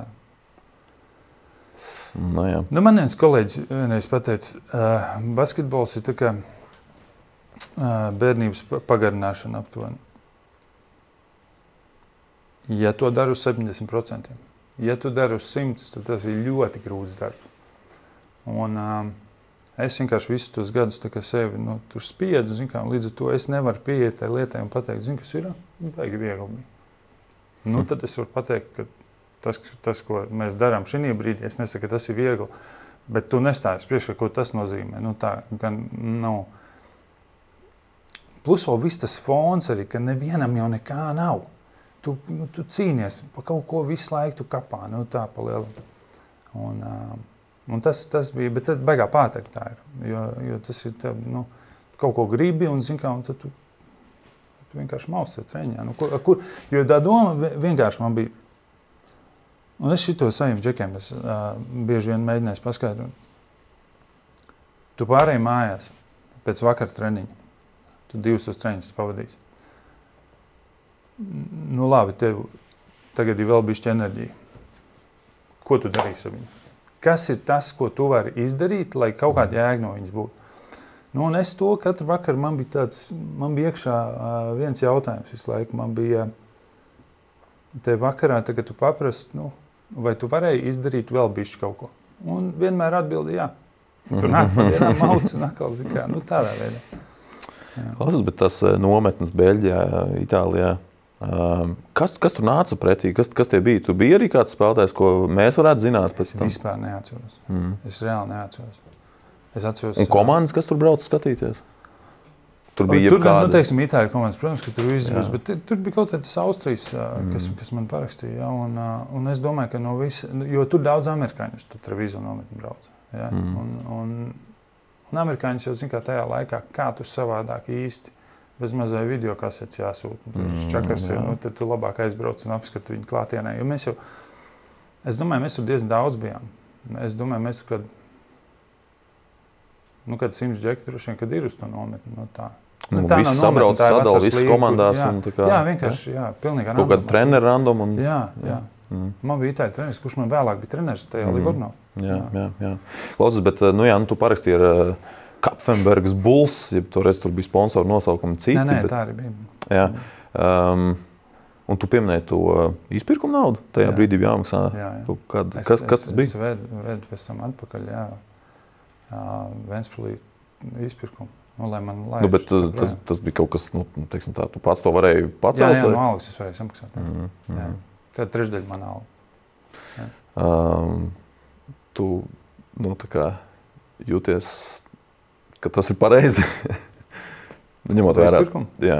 Jā. Man viens kolēģis vienreiz pateica, basketbols ir tā kā bērnības pagarināšana aptuveni. Ja to daru uz 70%. Ja tu dari uz 100, tad tas ir ļoti grūts darbs. Un es vienkārši visus tos gadus tā kā sevi tur spiedu, līdz ar to es nevaru pieiet tai lietai un pateikt, kas ir, baigi viegli. Tad es varu pateikt, ka tas, ko mēs darām šī brīdī, es nesaku, ka tas ir viegli, bet tu nestājies priekšā, ko tas nozīmē. Plus vēl viss tas fons arī, ka nevienam jau nekā nav. Tu cīnies pa kaut ko visu laiku, tu kapā, tā pa lielu. Un tas bija, bet tad baigā pāteikt tā ir, jo tas ir tev, kaut ko gribi un, un tad tu vienkārši mausi treniņā. Jo tā doma vienkārši man bija, un es šito saviem džekiem, es bieži vien mēģināju paskaidrot. Tu pārēji mājās pēc vakara treniņa, tu 2 treniņus pavadīsi. Labi, tev tagad ir vēl bišķi enerģija. Ko tu darīsi ar viņu? Kas ir tas, ko tu vari izdarīt, lai kaut kāda jēga no viņas būtu? Un es to katru vakaru man bija iekšā viens jautājums visu laiku. Man bija te vakarā, tagad tu paprast, vai tu varēji izdarīt vēl bišķi kaut ko? Un vienmēr atbildi jā. Tu nāk pa dienām mauc un atkal tādā veidā. Klausies, bet tas nometnes Beļģijā, Itālijā, kas tur nāca pretī? Kas tie bija? Tu biji arī kāds spēlētājs, ko mēs varētu zināt pēc tam? Es vispār neatceros. Es reāli neatceros. Es atceros. Un komandas, kas tur brauca skatīties? Tur bija jebkāda. Teiksim, Itāļu komandas, protams, ka tur izdevies, bet tur bija kaut kāds Austrijas, kas man parakstīja. Ja? Un es domāju, ka no visa, jo tur daudz amerikāņus tur Treviso nometni brauca. Ja? Un amerikāņus jau zina, kā tajā laikā, kā tu savādāk īsti. Bez mazai video kasetes jāsūt. Čakars ir, tad tu labāk aizbrauc un apskatu viņu klātienē. Jo es domāju, mēs tur diezgan daudz bijām. Es domāju, mēs tur, kad 100 džeki droši vien, kad ir uz to nometni. Visi sabrauc, sadala, visi komandās. Jā, vienkārši, pilnīgi random. Kaut kāda trenera random. Jā. Man bija itāļu treneris, kurš man vēlāk bija treneris tajā Livorno. Jā. Klausies, bet tu parakstīji ar Kapfenbergas Bulls, ja toreiz tur bija sponsoru nosaukumi citi. Nē, tā arī bija. Jā. Un tu pieminēji to izpirkumu naudu? Tajā brīdī bija jāmaksā. Kas tas bija? Es vedu pēc tam atpakaļ, Ventspilī izpirkumu. Lai man laiž. Bet tas bija kaut kas, teiksim tā, tu pats to varēji pacelt? Jā, no algas es varēju samaksāt. Tad trešdaļa man alga. Tu, tā kā jūties, ka tas ir pareizi. Ņemot vērā. Jā.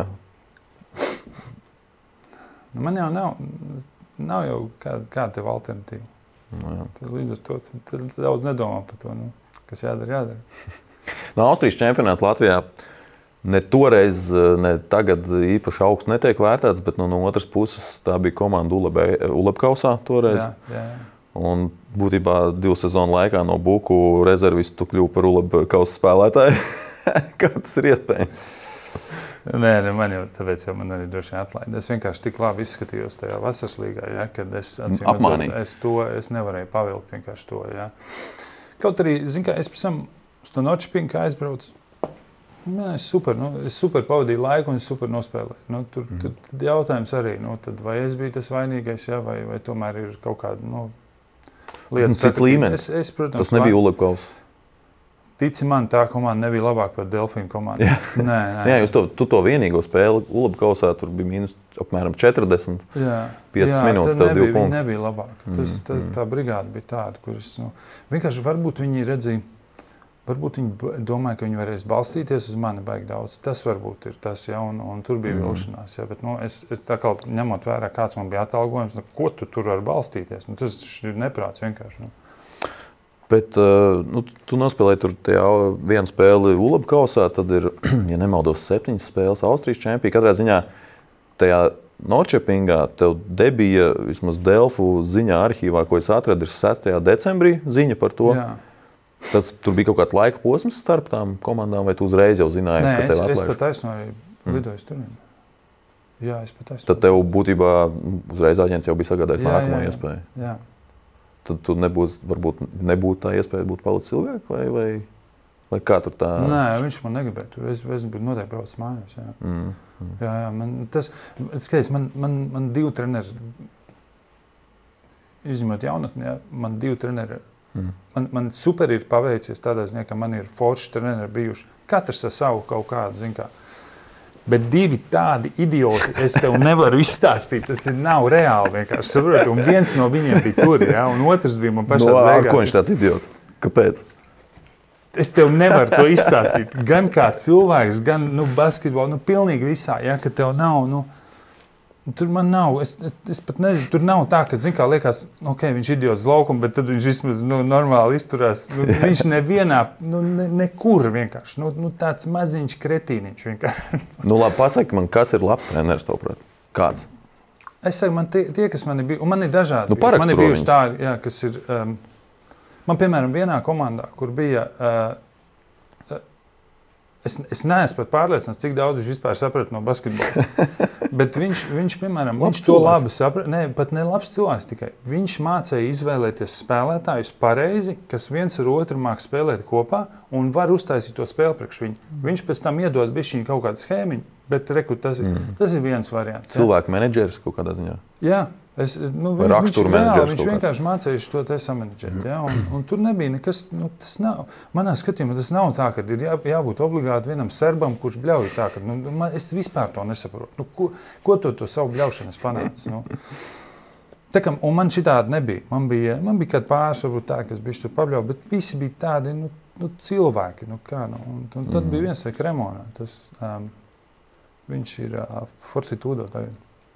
Man jau nav jau kāda tev alternatīva. Līdz ar to tad daudz nedomā par to, kas jādara. Austrijas čempionāts Latvijā ne toreiz, ne tagad īpaši augstu netiek vērtēts, bet no otras puses tā bija komanda Ulebkausā toreiz. Jā. Un būtībā 2 sezonu laikā no Buku rezervistu tu kļuvi par Ulebkausas spēlētāju. Kā tas ir iespējams? Nē, man jau tāpēc man arī droši vien atlaida. Es vienkārši tik labi izskatījos tajā vasaras līgā, kad es es nevarēju pavilkt vienkārši to. Ja. Kaut arī, es pēc tam uz to Nočipinu, kā aizbraucu, es super pavadīju laiku un es super nospēlēju. Tad jautājums arī, tad vai es biju tas vainīgais, vai tomēr ir kaut kāda lietas. Cits līmenis. Protams, tas nebija Ulebkaus. Tici man, tā komanda nebija labāka par Delfīnu komandu. Nē. Jā, tu to vienīgo spēli Ulebkausā, tur bija minus apmēram 40. 5 minūtes, tev 2 punkti. Nebija labāka. Tā brigāda bija tāda, kuras, vienkārši varbūt viņi redzīja, varbūt viņi domāja, ka viņi varēs balstīties uz mani baigi daudz. Tas varbūt ir tas, un tur bija vilšanās. Bet es tā kā ņemot vērā, kāds man bija atalgojums, ko tu tur vari balstīties? Tas ir neprāts vienkārši. Bet tu nospēlēji tur vienu spēli Ulebkausā, tad ir, ja nemaldos, 7 spēles Austrijas čempija. Katrā ziņā tajā Norčepingā tev debija, vismaz Delfu ziņā arhīvā, ko es atradu, ir 6. decembrī ziņa par to. Jā. Tur bija kaut kāds laika posms starp tām komandām, vai tu uzreiz jau zināji, ka tev atlaiž? Nē, es pat taisno arī lidoju tur. Jā, es pat taisno. Tad tev būtībā uzreiz aģents jau bija sagādājis nākamo iespēju. Jā. Tad tu nebūtu tā iespēja būt palicis ilgāk, vai kā tur tā? Nē, viņš man negribēja tur. Es būtu noteikti braucis mājās. Jā, man 2 treneri izņemot jaunatni, man 2 treneri. Man super ir paveicies tādā ziņā, ka man ir forši treneri bijuši. Katrs ar savu kaut kādu, zin kā. Bet 2 tādi idioti, es tev nevaru izstāstīt, tas nav reāli vienkārši, saproti. Un viens no viņiem bija tur, ja, un otrs bija man pašās beigās. Ko viņš tāds idiots? Kāpēc? Es tev nevaru to izstāstīt. Gan kā cilvēks, gan basketbolu, pilnīgi visā, ja, ka tev nav, tur man nav, es pat nezinu, tur nav tā, ka, zin kā, liekas, viņš idiots uz laukumu, bet tad viņš vismaz, normāli izturās. Viņš nevienā, nekur vienkārši, tāds maziņš kretīniņš vienkārši. Labi, pasaki man, kas ir labs treneris, tavuprāt? Kāds? Es saku, man tie, kas man ir bijuši, un man ir dažādi. Man ir bijuši tādi, jā, kas ir, man, piemēram, vienā komandā, kur bija, es neesmu pat pārliecināts, cik daudz viņš vispār saprata no basketbola. Bet viņš piemēram, viņš to labi saprata. Ne, pat ne labs cilvēks tikai. Viņš mācīja izvēlēties spēlētājus pareizi, kas viens ar otru māk spēlēt kopā un var uztaisīt to spēli priekš viņu. Viņš pēc tam iedod bišķiņu kaut kādu schēmiņu, bet tas ir viens variants. Cilvēku menedžeris kaut kādā ziņā? Jā. Viņš vienkārši mācījuši to te samanedžēt. Ja? Un tur nebija nekas, tas nav. Manā skatījumā tas nav tā, ka ir jābūt obligāti vienam serbam, kurš bļauj tā, ka es vispār to nesaprotu. Ko to savu bļaušanas panāc? Un man šitādi nebija. Man bija kādi pāris, varbūt tā, kas bišķi tur pabļauj, bet visi bija tādi cilvēki. Un tad bija viens Kremonā. Viņš ir Fortitudo tagad.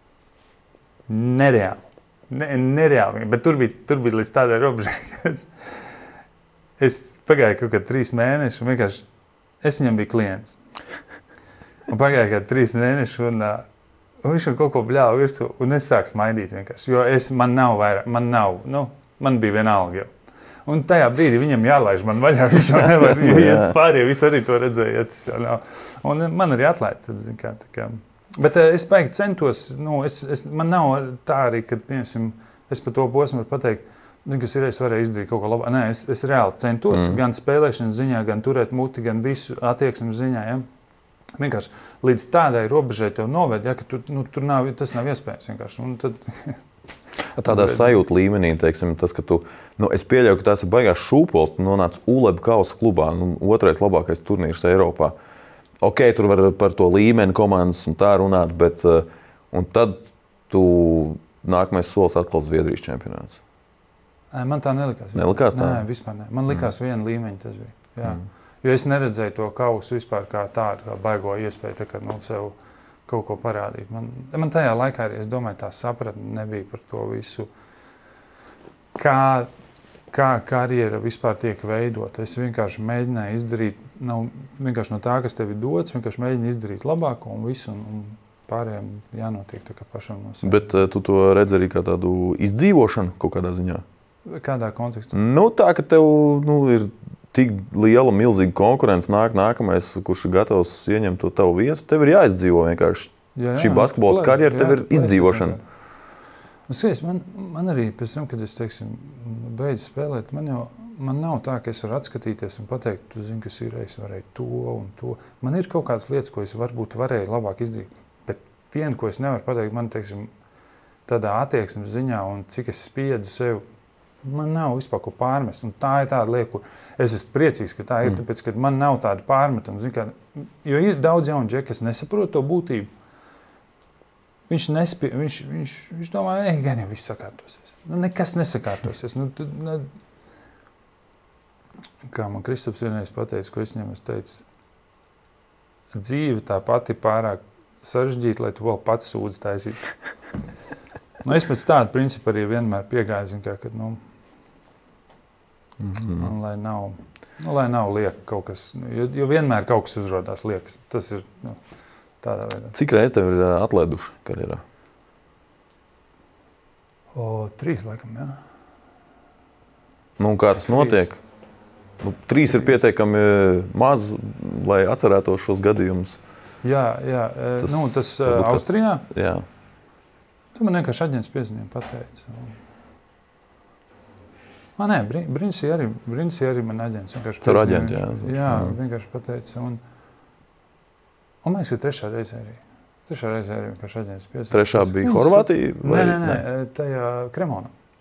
Nereāli, bet tur bija līdz tādai robežai, ka es pagāju kaut kā 3 mēneši un vienkārši, es viņam biju klients. Un pagāju kā 3 mēneši un viņš man kaut ko bļāva virsū un es sāku smaidīt vienkārši, jo man nav vairāk, man bija vienalga jau. Un tajā brīdī viņam jālaiž man vaļā, viņš jau nevar, jo pārējie visi arī to redzēja, tas jau nav. Un man arī atlaid, tad, zin kā, tā kā. Bet es baigi centos, man nav tā arī, ka, piemēram, es par to posmu varu pateikt, kas ir, es varēju izdarīt kaut ko labāk. Nē, es reāli centos, gan spēlēšanas ziņā, gan turēt muti, gan visu attieksmes ziņā, ja. Vienkārši līdz tādai robežai tev noved, ja, ka tur nav, tas nav iespējams vienkārši. Un tad... Tādā sajūta līmenī, teiksim, tas, ka tu, es pieļauju, ka tās ir baigās šūpols, tu nonāc ULEB kausa klubā, otrais labākais turnīrs Eiropā. Ok, tur var par to līmeni komandas un tā runāt, bet un tad tu nākamais solis atkal Zviedrijas čempionāts. Man tā nelikās. Nelikās tā? Nē, vispār ne. Man likās viena līmeņa tas bija. Jā. Jo es neredzēju to kausu vispār kā tādu, kā baigo iespēju, tā kā sev kaut ko parādīt. Man tajā laikā arī, es domāju, tā sapratne nebija par to visu, kā karjera vispār tiek veidota. Es vienkārši mēģināju izdarīt, vienkārši no tā, kas tev ir dots, vienkārši mēģinu izdarīt labāko un visu, un pārējiem jānotiek tā kā pašam no sevi. Bet tu to redz arī kā tādu izdzīvošanu kaut kādā ziņā? Kādā kontekstā? Tā, ka tev ir tik liela, milzīga konkurence, nākamais, kurš ir gatavs ieņemt to tavu vietu, tev ir jāizdzīvo vienkārši. Šī basketbola karjera tev ir izdzīvošana. Man arī pēc tam, kad es, teiksim, beidzu spēlēt, man nav tā, ka es varu atskatīties un pateikt, tu zini, kas ir, es varēju to un to. Man ir kaut kādas lietas, ko es varbūt varēju labāk izdarīt, bet vienu, ko es nevaru pateikt, man, teiksim, tādā attieksmes ziņā un cik es spiedu sev, man nav vispār ko pārmest. Un tā ir tāda lieta, kur es esmu priecīgs, ka tā ir, tāpēc, ka man nav tāda pārmetuma. Jo ir daudz jaunu džeku, kas nesaprot to būtību. Viņš domā, gan jau viss sakārtosies. Nekas nesakārtosies. Kā man Kristaps vienreiz pateica, ko es viņam teicu, dzīve tā pati pārāk sarežģīta, lai tu vēl pats sūdz taisīt. Es pēc tādu principu arī vienmēr piegāju, ka, lai nav lieka kaut kas, jo vienmēr kaut kas uzrodās liekas. Tas ir tādā veidā. Cik reiz tev ir atlaiduši karjerā? 3 laikam, jā. Kā tas notiek? 3 ir pietiekami maz, lai atcerētos šos gadījumus. Jā. Tas Austrijā? Jā. Tu man vienkārši aģents pieziņiem pateica. Nē, Brinsī arī man aģents. Caur aģentu, jā. Jā, vienkārši pateica. Un man liekas, ka 3. reize arī. 3. reize arī vienkārši aģents pieziņiem. 3. bija Horvātija? Nē, tajā Kremonā.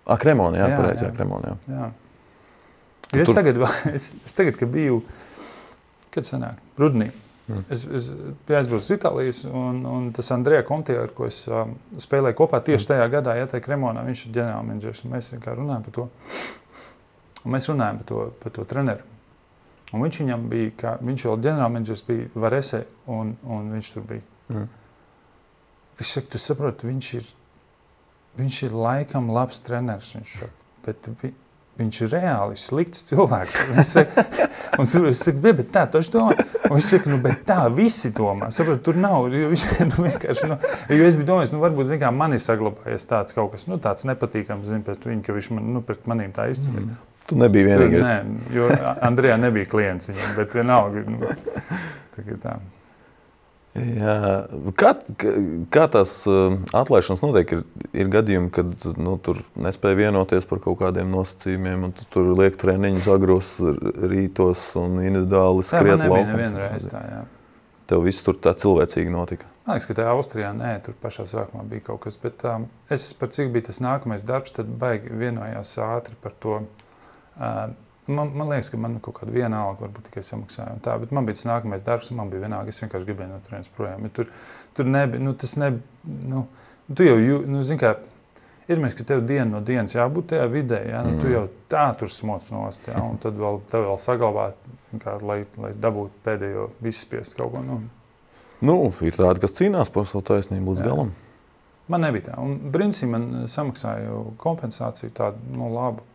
Cremona, jā, pareizi, Cremona, jā. Es tagad, kad biju, kad sanāk, Rudnī, es biju aizbraucis uz Itālijas, un tas Andrea Conti, ar ko es spēlēju kopā tieši tajā gadā, tajā Cremonā, viņš ir ģenerālmenedžers, un mēs kā runājam par to. Un mēs runājam par to treneru. Un viņš viņam bija, viņš vēl ģenerālmenedžers bija Varese, un viņš tur bija. Viņš saka, tu saproti, viņš ir laikam labs treneris, viņš saka, bet viņš ir reāli slikts cilvēks. Es saku, bet tā, tu domā. Un viņš saka, bet tā visi domā. Saprot, tur nav, jo viņš vienkārši, jo es biju domājis, varbūt, zin kā, man ir saglabājies tāds kaut kas, tāds nepatīkams, pret viņu, ka viņš pret manīm tā izturēt. Tu nebija vienīgais. Nē, jo Andrejā nebija klients viņam, bet vienalga, tā. Jā. Kā tās atlaišanas notiek? Ir gadījumi, kad tur nespēja vienoties par kaut kādiem nosacījumiem, un tur liek treniņus agros rītos un individuāli skriet laukums. Man nebija nevienreiz tā, jā. Tev viss tur tā cilvēcīgi notika? Man liekas, ka tajā Austrijā tur pašā sākumā bija kaut kas, bet es par cik bija tas nākamais darbs, tad baigi vienojās ātri par to. Man liekas, ka man kaut kāda viena alga varbūt tikai samaksāja un tā, bet man bija tas nākamais darbs un man bija vienalga, es vienkārši gribēju no turienes projām. Tur nebija, tu jau, zini kā, ir mēs, ka tev dienu no dienas jābūt tajā vidē, jā, tu jau tā tur smoc nost, jā, un tad tev vēl saglabāt, lai dabūtu pēdējo izspiest kaut ko, ir tādi, kas cīnās par savu taisnību līdz galam. Man nebija tā, un principā man samaksāja kompensāciju tādu, labu.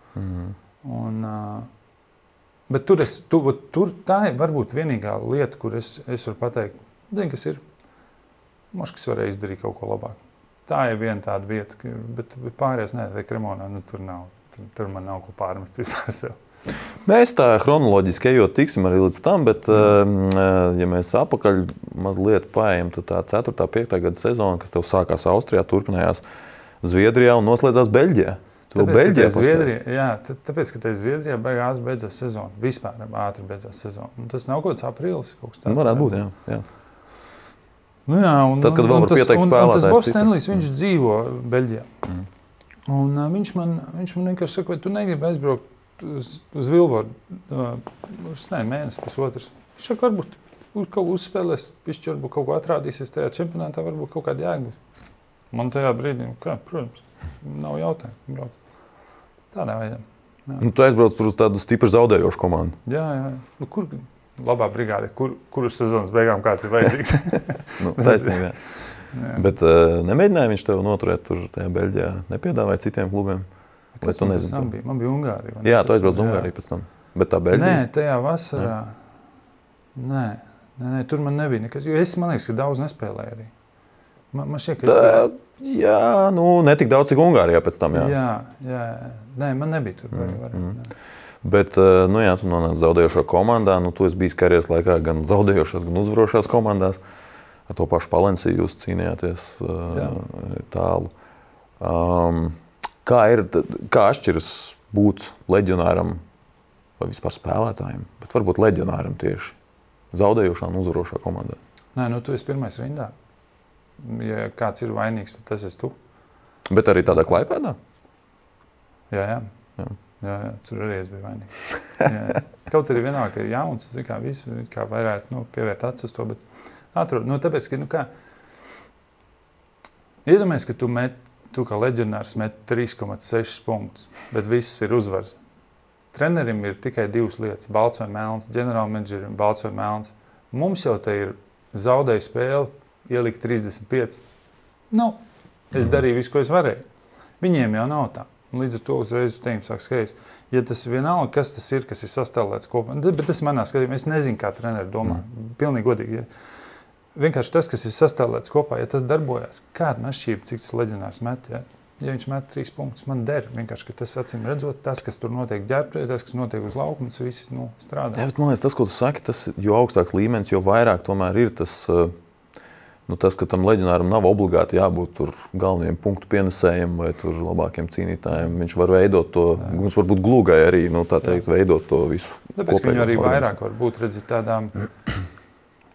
Bet tur tā ir varbūt vienīgā lieta, kur es varu pateikt, kas ir, moškas varēja izdarīt kaut ko labāk. Tā ir viena tāda vieta, bet pārējās Cremonā, tur man nav ko pārmest vispār sev. Mēs tā chronoloģiski ejot tiksim arī līdz tam, bet ja mēs apakaļ mazliet paejam, tad tā 4. 5. gada sezona, kas tev sākās Austrijā, turpinājās Zviedrijā un noslēdzās Beļģijā. Tāpēc, ka te Zviedrijā ātri beidzās sezona. Vispār ātri beidzās sezona. Tas nav kaut kāds aprīlis, kaut kas tāds. Varētu būt, jā. Tad, kad vēl var pieteikt spēlētājs. Tas Bobs Stenlijs, viņš dzīvo Beļģijā. Un viņš man vienkārši saka, vai tu negribi aizbraukt uz Vilvoru, mēnesi, pusotrs. Viņš saka, varbūt kaut uzspēlēs, pišķi varbūt kaut ko atrādīsies tajā čempionātā, varbūt kaut kāda jēga būs. Man tajā brīdī, protams, nav jautājumu. Tādā veidā. Tu aizbrauc tur uz tādu stipri zaudējošu komandu. Jā. Kur labā brigāde, kur uz sezonas beigām kāds ir vajadzīgs? Taisnība, jā. Bet nemēģināja viņš tev noturēt tur tajā Beļģijā? Nepiedāvāja citiem klubiem? Vai tu nezini? Man bija Ungārija. Jā, tu aizbrauc uz Ungāriju pēc tam. Bet tā Beļģija? Nē, tajā vasarā. Nē, tur man nebija nekas. Jo man liekas, ka daudz nespēlēja arī. Man šķiet, ka ne tik daudz, cik Ungārijā pēc tam, jā. Jā. Nē, man nebija tur. Bet, tu nonāc zaudējošā komandā, tu esi bijis karjeras laikā gan zaudējošās, gan uzvarošās komandās. Ar to pašu Palenciju jūs cīnījāties tālu. Kā atšķiras būt leģionāram vai vispār spēlētājiem, bet varbūt leģionāram tieši zaudējošā un uzvarošā komandā? Nē, tu esi pirmais rindā. Ja kāds ir vainīgs, tad tas esi tu. Bet arī tādā Klaipēdā? Jā. Tur arī es biju vainīgs. Jā. Kaut arī vienalga, ka ir jauns, visu varētu pievērt acis uz to, bet atrod, tāpēc, ka, iedomājies, ka tu kā leģionārs met 3,6 punktus, bet viss ir uzvars. Trenerim ir tikai divas lietas, balts vai melns, ģenerālmenedžerim balts vai melns. Mums jau te ir zaudēja spēli, ielikt 35. Es darīju visu, ko es varēju. Viņiem jau nav tā. Līdz ar to uzreiz uz tiem sāk skaties. Ja tas vienalga, kas tas ir sastāvēts kopā, bet tas manā skatījumā, es nezinu, kā treneri domā. Pilnīgi godīgi. Vienkārši tas, kas ir sastāvēts kopā, ja tas darbojās, kāda atšķirība, cik tas leģionārs met, ja viņš met 3 punktus, man der. Vienkārši, ka tas acīm redzot, tas, kas tur notiek ģērbtē, tas, kas notiek uz laukuma, tas viss strādā. Jā, bet man liekas, tas, ko tu saki, tas jo augstāks līmenis, jo vairāk tomēr ir tas, tas, ka tam leģionāram nav obligāti jābūt tur galvenajiem punktu pienesējiem vai tur labākiem cīnītājiem. Viņš var veidot to, viņš var būt glūgai arī, veidot to visu. Tāpēc, ka viņu arī vairāk var būt, redzēt, tādām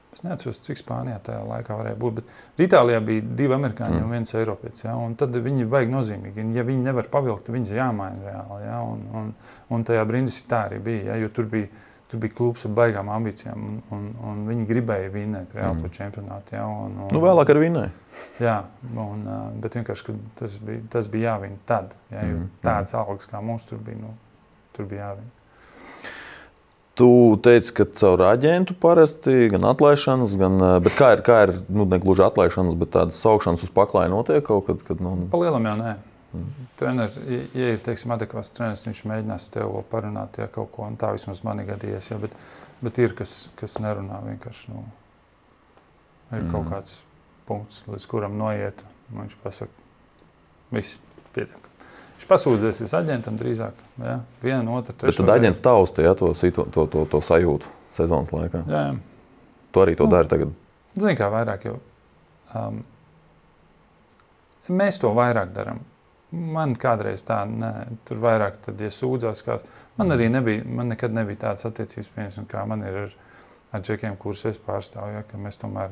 Es neatceros, cik Spānijā tajā laikā varēja būt, bet Itālijā bija 2 amerikāņi un 1 eiropietis, ja, un tad viņi baigi nozīmīgi. Ja viņi nevar pavilkt, tad viņas jāmaina reāli, ja, un tajā brīdis tā arī bija, ja, jo tur bija klubs ar baigām ambīcijām, un viņi gribēja vinnēt reāli to čempionātu, ja, Nu, vēlāk arī vinnēja. Jā, bet vienkārši, ka tas bija jāvina tad, ja, jo tādas algas kā mums tur bija, tur bija jāvina. Tu teici, ka caur aģentu parasti, gan atlaišanas, bet kā ir ne gluži atlaišanas, bet tādas saukšanas uz paklāju notiek kaut kad? Pa lielam jau nē. Treneris, ja ir, teiksim, adekvāts treneris, viņš mēģinās tev parunāt, ja kaut ko, un tā vismaz man ir gadījies, ja, bet ir, kas nerunā vienkārši, ir kaut kāds punkts, līdz kuram noiet, un viņš pasaka, viss pietiek. Viņš pasūdzēsies aģentam drīzāk, ja? 1, 2, 3. Bet tad aģents tausta, ja, to sajūtu sezonas laikā. Jā. Tu arī to dari tagad? Zini, kā vairāk jau. Mēs to vairāk daram. Man kādreiz tā, nē, tur vairāk tad, ja sūdzās kāds. Man nekad nebija tādas attiecības, piemēram, kā man ir ar džekiem, kurus es pārstāvu, ja, ka mēs tomēr,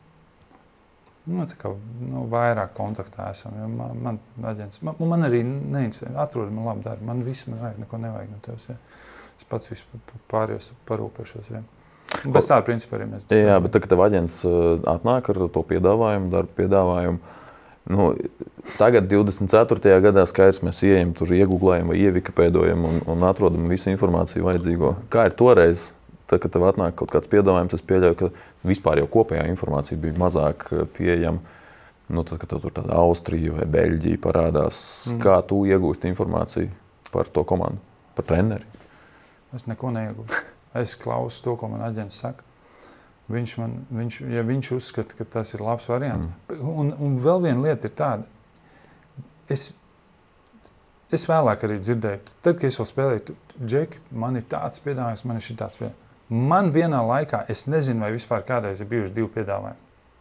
vairāk kontaktā esam. Ja. Man aģents, man arī neinteresē, atrod man labu darbu, man vajag, neko nevajag no tevs. Ja. Es pats visu pārējos parūpēšos. Ja. Bez tā principā arī mēs. Jā, bet tad, kad tev aģents atnāk ar to piedāvājumu, darbu piedāvājumu, tagad 24. gadā skaidrs, mēs ieejam tur, iegooglējam vai ievikipēdojam un atrodam visu informāciju vajadzīgo. Kā ir toreiz? Tad, kad tev atnāk kaut kāds piedāvājums, es pieļauju, ka vispār jau kopējā informācija bija mazāk pieejama. Tad, kad tev tur tāda Austrija vai Beļģija parādās, kā tu iegūsti informāciju par to komandu, par treneri? Es neko neiegūstu. Es klausu to, ko man aģents saka. Ja viņš uzskata, ka tas ir labs variants. Un vēl viena lieta ir tāda. Es vēlāk arī dzirdēju, tad, kad es vēl spēlēju, Džeki, man ir tāds piedāvājums, man ir šitāds piedāvājums. Man vienā laikā, es nezinu, vai vispār kādreiz ir bijuši 2 piedāvājumi.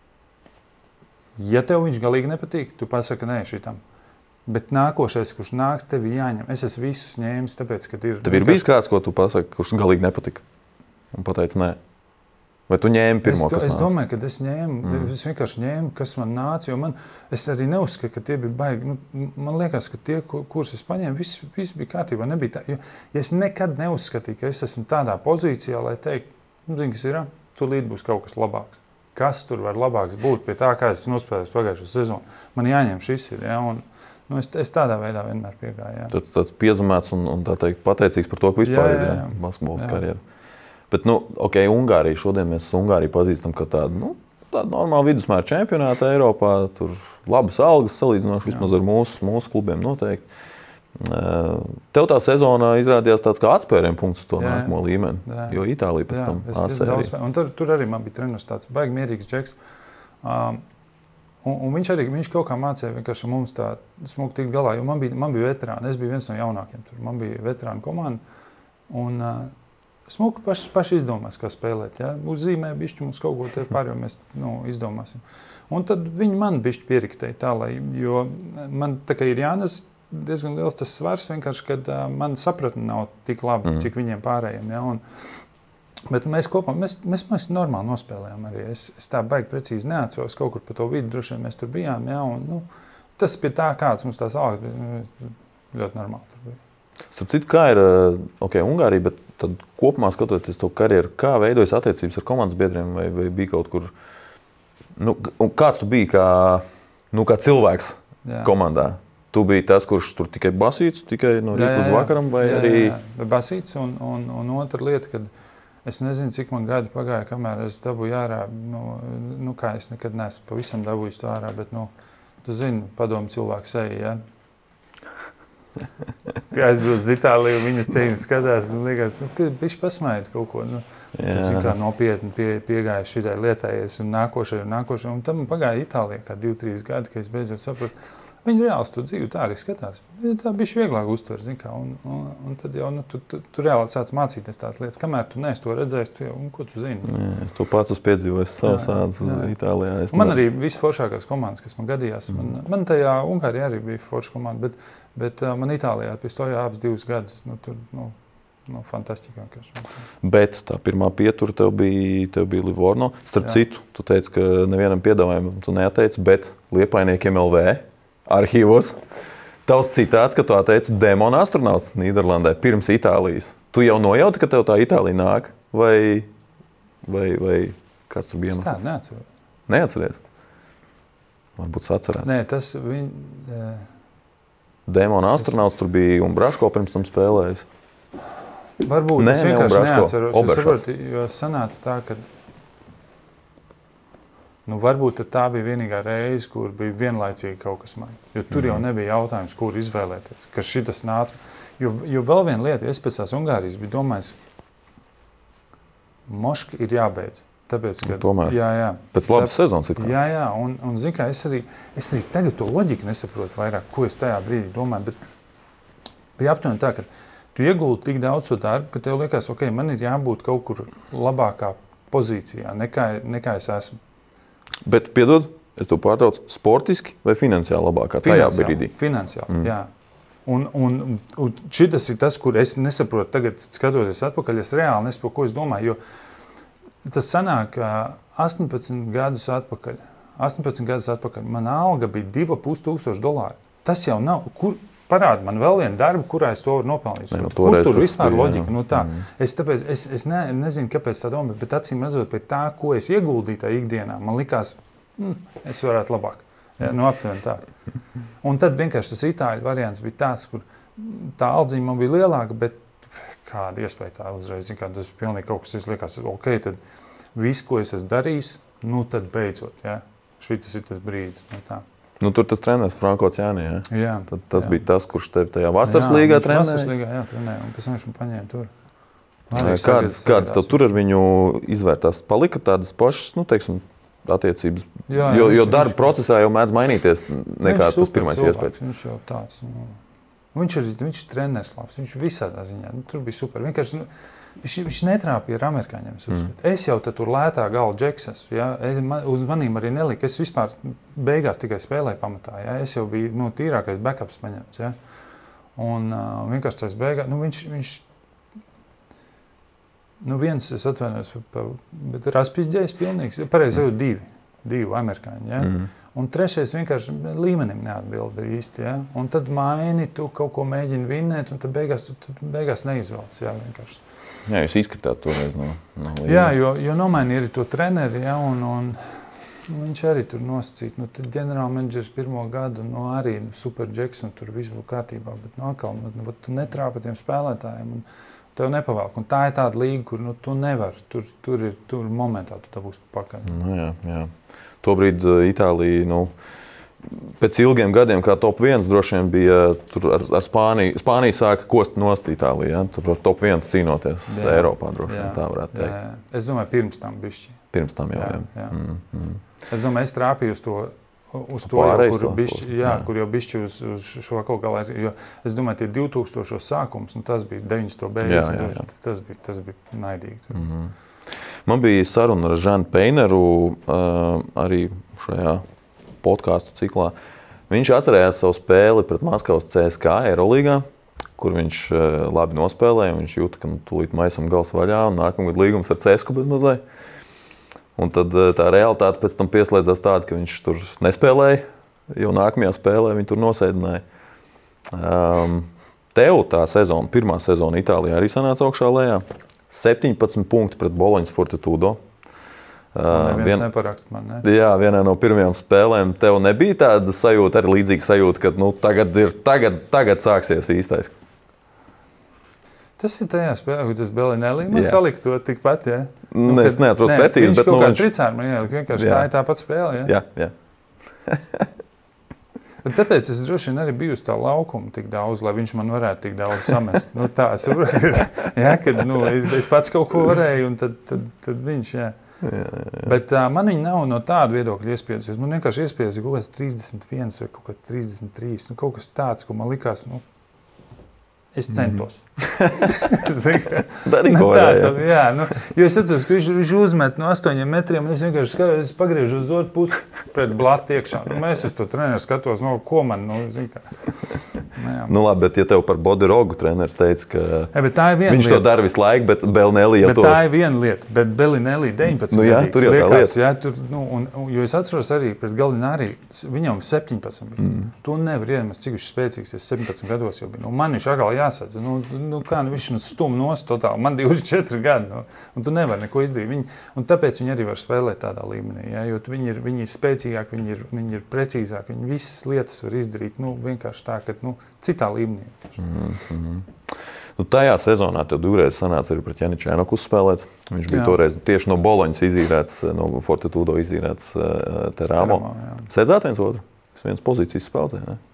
Ja tev viņš galīgi nepatīk, tu pasaki nē šitam. Bet nākošais, kurš nāks, tev jāņem. Es esmu visus ņēmis, tāpēc, ka ir... Tev ir bijis kāds, ko tu pasaki, kurš galīgi nepatika un pateici nē? Vai tu ņēmi pirmo, kas nāca? Es domāju, ka es ņēmu, es vienkārši ņēmu, kas man nāca, jo es arī neuzskatu, ka tie bija baigi. Man liekas, ka tie, kurus es paņēmu, viss bija kārtībā, nebija tā. Jo es nekad neuzskatīju, ka es esmu tādā pozīcijā, lai teikt, zini, kas ir, tūlīt būs kaut kas labāks. Kas tur var labāks būt pie tā, kā es nospēlēju pagājušo sezonu? Man jāņem šis ir, ja, un es tādā veidā vienmēr piegāju, jā. Tāds piezemēts un tā teikt pateicīgs par to, ka vispār ir basketbols karjera. Bet, Ungārija, šodien mēs Ungāriju pazīstam kā tādu normālu vidusmēra čempionātu Eiropā. Tur labas algas salīdzinoši vismaz ar mūsu klubiem noteikti. Tev tā sezona izrādījās tāds kā atspērienu punkts uz to nākamo līmeni, jo Itālija pēc tam A-sērija. Un tur arī man bija treneris tāds baigi mierīgs džeks. Un viņš kaut kā mācīja vienkārši mums tā smuki tikt galā, jo man bija veterāni. Es biju viens no jaunākiem tur. Man bija veterāni komanda. Un smuki paši izdomās, kā spēlēt. Ja? Uzzīmē bišķi mums kaut ko te pār, jo mēs izdomāsim. Un tad viņi man bišķi pieriktēja tā, jo man tā kā ir jānes diezgan liels tas svars, vienkārši, kad man sapratne nav tik labi, cik viņiem pārējiem. Ja? Bet mēs kopā, mēs normāli nospēlējām arī. Es tā baigi precīzi neatceros, kaut kur pa to vidu droši vien mēs tur bijām. Ja? Un, tas pie tā, kāds mums tās algas bija, ļoti normāli tur bija. Starp citu, kā ir Ungārija, bet tad kopumā skatoties to karjeru, kā veidojas attiecības ar komandas biedriem vai bija kaut kur, kāds tu biji kā cilvēks komandā? Tu biji tas, kurš tur tikai basīts, tikai no rīta līdz vakaram, vai arī? Jā, basīts un otra lieta, kad es nezinu, cik man gadi pagāja, kamēr es dabūju ārā, kā es nekad neesmu pavisam dabūjis to ārā, bet, tu zini, padomu cilvēku seju, ja? Kā es biju uz Itāliju, viņas tevi skatās, un liekas, ka viņš pasmājot kaut ko, tas kā nopietni piegāja šitai lietējies, un nākošai, un tam pagāja Itālijā kā 2-3 gadi, kad es beidzot sapratu. Viņi reāli to dzīvi tā arī skatās. Tā bišķi vieglāk uztver, zin kā, un tad jau, tu reāli sāc mācīties tās lietas. Kamēr tu neesi to redzējis, ko tu zini? Jā, es to pats esmu piedzīvojis savas ādas Itālijā. Man arī visforšākās komandas, kas man gadījās. Man tajā Ungārijā arī bija forša komanda, bet man Itālijā pie stojā abas 2 gadus. fantastika. Bet tā pirmā pietura tev bija Livorno. Starp citu, tu teici, ka nevienam piedāvājumam tu neatteici, bet Liepainiekiem LV arhīvos. Tavs citāts, ka tu atteici demona astronauts Nīderlandē pirms Itālijas. Tu jau nojauti, ka tev tā Itālija nāk? Vai kāds tur bija? Es tādu neatceros. Neatceries? Varbūt atcerēts. Nē, tas Demona astronauts tur bija un Braško pirms tam spēlējis. Varbūt es vienkārši neatceros. Es saprotu, jo sanāca tā, ka varbūt tā bija vienīgā reize, kur bija vienlaicīgi kaut kas man. Jo tur jau nebija jautājums, kur izvēlēties. Ka šitas nāca. Jo vēl viena lieta, es pēc tās Ungārijas biju domājis, Moška ir jābeidz. Tāpēc, ka, jā. Pēc labas sezonas ir kā. Jā, un zin kā, es arī tagad to loģiku nesaprotu vairāk, ko es tajā brīdī domāju, bet bija aptuveni tā, ka tu ieguldi tik daudz to darbu, ka tev liekas, ok, man ir jābūt kaut kur labākā pozīcijā, nekā es esmu. Bet, piedod, es tev pārtraucu, sportiski vai finansiāli labākā tajā brīdī? Finansiāli, jā. Un šitas ir tas, kur es nesaprotu tagad, skatoties atpakaļ, es reāli nesaprotu, ko es domāju, jo tas sanāk 18 gadus atpakaļ. Mana alga bija $2,500. Tas jau nav. Parāda man vēl vienu darbu, kurā es to varu nopelnīt. Kur tur vispār loģika? Es nezinu, kāpēc tā doma, bet acīm redzot pie tā, ko es ieguldīju tajā ikdienā, man likās, es varētu labāk. Aptuveni tā. Un tad vienkārši tas itāļu variants bija tāds, kur tā aldziņa man bija lielāka, bet kāda iespēja tā uzreiz, tas ir pilnīgi kaut kas, es liekas, ok, tad viss, ko es esmu darījis, tad beidzot, jā, šitas ir tas brīdis, tā. Tur tas treneris Franko Ciani, jā? Jā. Tad tas bija tas, kurš tev tajā vasaras līgā trenēja? Vasaras līgā, jā, trenēja, un pēc tam viņš man paņēma tur. Kāds tev tur ar viņu izvērtās? Palika tādas pašas, teiksim, attiecības? Jo darba procesā jau mēdz mainīties nekāds tas pirmais iespējas. Viņš jau tāds, viņš ir treneris labs, viņš visādā ziņā, tur bija super. Vienkārši, viņš netrāpīja ar amerikāņiem. Es jau tur lētā gala džeks esmu, ja? Uz manīm arī nelika. Es vispār beigās tikai spēlēju pamatā, ja? Es jau biju tīrākais backups paņemts. Ja? Un vienkārši tas beigās, viņš viens, es atvainojos, bet raspizģējis pilnīgs, pareizi jau divi amerikāņi. Ja? Un trešais vienkārši līmenim neatbilda īsti. Ja? Un tad maini, tu kaut ko mēģini vinnēt, un tad beigās neizvelc. Ja? Vienkārši. Jā, jūs izkritāt toreiz no līmenis. Jā, jo nomaini arī to treneri, ja? un viņš arī tur nosacīt. Tad ģenerālmenedžers pirmo gadu arī super džeks, un tur viss būtu kārtībā, bet atkal, tu netrāpa tiem spēlētājiem. Tev nepavēlk. Un tā ir tāda līga, kur tu nevari. Tur momentā tu dabūsi pakaļ. Jā. Tobrīd Itālija, pēc ilgiem gadiem, kā top 1, droši vien bija tur ar Spāniju. Spānija sāka kost nost Itāliju, ja? Tur ar top 1 cīnoties Eiropā, droši vien, tā varētu teikt. Jā. Es domāju, pirms tam bišķi. Pirms tam jau. Es domāju, es trāpīju uz to, kur jau bišķi uz šo kaut kā laizīt. Jo es domāju, tie 2000 sākums, tas bija 90. beigas. Tas bija naidīgi. Man bija saruna ar Žanu Peineru arī šajā podcastu ciklā. Viņš atcerējās savu spēli pret Maskavas CSKA Eirolīgā, kur viņš labi nospēlēja. Viņš jūta, ka tūlīt maisam gals vaļā un nākamgad līgums ar CSKA bez mazai. Un tad tā realitāte pēc tam pieslēdzās tāda, ka viņš tur nespēlēja, jo nākamajā spēlē viņi tur nosēdināja. Tev tā sezona, pirmā sezona Itālijā arī sanāca augšā lejā. 17 punkti pret Boloņas Fortitudo. Neviens neparakst man, ne? Jā, vienā no pirmajām spēlēm tev nebija tāda sajūta, arī līdzīga sajūta, ka tagad sāksies īstais. Tas ir tajā spēlē, kur tas Belinelli man salika to tikpat, ja? Es neatceros precīzi, bet viņš kaut kā tricāri man ielika, vienkārši tā ir tā pat spēle, ja? Jā. Bet tāpēc es droši vien arī biju uz tā laukuma tik daudz, lai viņš man varētu tik daudz samest. Tā, es saprotu, kad es pats kaut ko varēju, un tad viņš, jā. Bet man viņa nav no tāda viedokļa iespiedus. Man vienkārši iespiedus kaut kāds 31 vai kaut kāds 33, kaut kas tāds, ko man likās, es centos. Darī ko varēja. Jā, jo es atceros, ka viņš uzmet no 8 metriem, un es vienkārši skatījos, es pagriežu uz otru pusi pret blatu iekšā. Mēs uz to treneru skatos, ko man, zin kā. Nu labi, bet ja tev par Bodirogu treneris teica, ka viņš to dara visu laiku, bet Bellinelli jau to... Tā ir viena lieta, bet Bellinelli 19 nu jā, tur jau tā lieta. Jā, tur, jo es atceros arī pret Gallinari, viņam 17 bija. Tu nevar iemest, cik viņš spēcīgs, es 17 gados jau biju. Man viņš atkal jāsadz. Viņš man stum nost totāli. Man 24 gadi, un tu nevari neko izdarīt. Un tāpēc viņi arī var spēlēt tādā līmenī, ja, jo viņi ir spēcīgāki, viņi ir precīzāki, viņi visas lietas var izdarīt, vienkārši tā, ka, citā līmenī. Tajā sezonā tev divreiz sanāca arī pret Janičēnoku uzspēlēt. Viņš bija toreiz tieši no Boloņas izīrēts, no Fortitudo izīrēts Teramo. Sēdzāt viens otru? Viens pozīcijas spēlētāji, ne?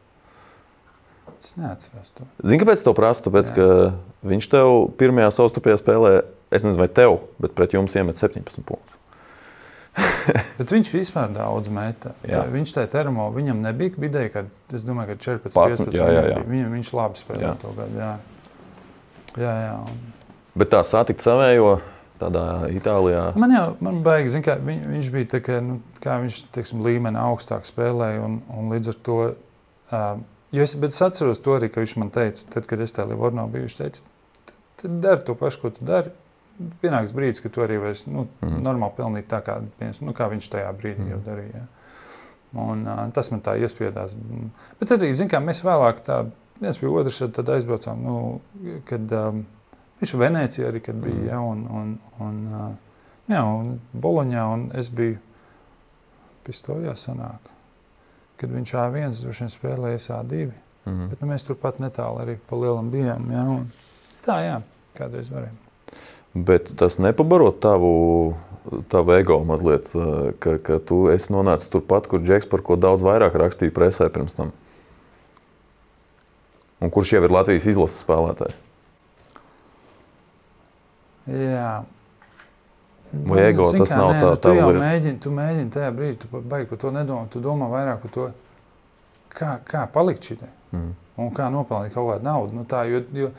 Es neatceros to. Zini, kāpēc tev prasu? Tāpēc, ka viņš tev pirmajā savstarpējā spēlē, es nezinu, vai tev, bet pret jums iemet 17 punktus. Bet viņš vispār daudz meta. Viņš tajā Teramo, viņam nebija vidēji, kad es domāju, ka 14-15. Viņš labi spēlē to gadu, jā. Bet tā satikt savējo tādā Itālijā? Man baigi, zin, kā viņš bija tā, kā viņš, teiksim, līmeni augstāk spēlēja un līdz ar to, bet es atceros to arī, ka viņš man teica, tad, kad es tā Livorno biju, viņš teica, tad dari to pašu, ko tu dari. Pienāks brīdis, ka tu arī vairs normāli pelnīt tā, kā viņš tajā brīdī jau darīja. Un tas man tā iespiedās. Bet arī, zin kā, mēs vēlāk tā, viens pie otrs tad aizbraucām, kad viņš Venecijā arī, kad bija, un Boloņā, un es biju Pistojā sanāk, kad viņš A1 droši vien spēlēja A2, bet mēs turpat netāli arī pa lielam bijām, un tā, kādreiz varējām. Bet tas nepabaro tavu ego mazliet, ka tu esi nonācis turpat, kur Džeks par ko daudz vairāk rakstīja presē pirms tam. Un kurš jau ir Latvijas izlases spēlētājs? Jā. Vai ego tas nav tā lieta? Tu mēģini tajā brīdī, tu baigi par to nedomā, tu domā vairāk par to, kā palikt šitai. Un kā nopelnīt kaut kādu naudu. Jo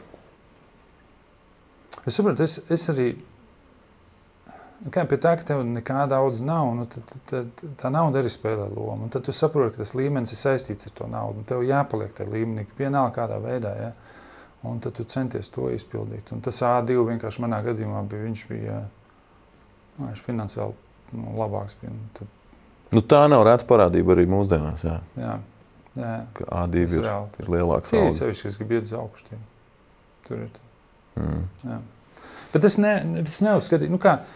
es saprotu, es arī, kā pie tā, ka tev nekā daudz nav, tā nauda arī spēlē lomu. Un tad tu saproti, ka tas līmenis ir saistīts ar to naudu. Un tev jāpaliek tajā līmenī, vienalga kādā veidā, ja? Un tad tu centies to izpildīt. Un tas A2 vienkārši manā gadījumā bija, viņš bija finansiāli labāks. Tā nav reta parādība arī mūsdienās, jā. Jā. Ka A2 ir lielāks algas. Sevišķi, kas grib iet uz augšu. Tur ir tā. Bet es neuzskatīju,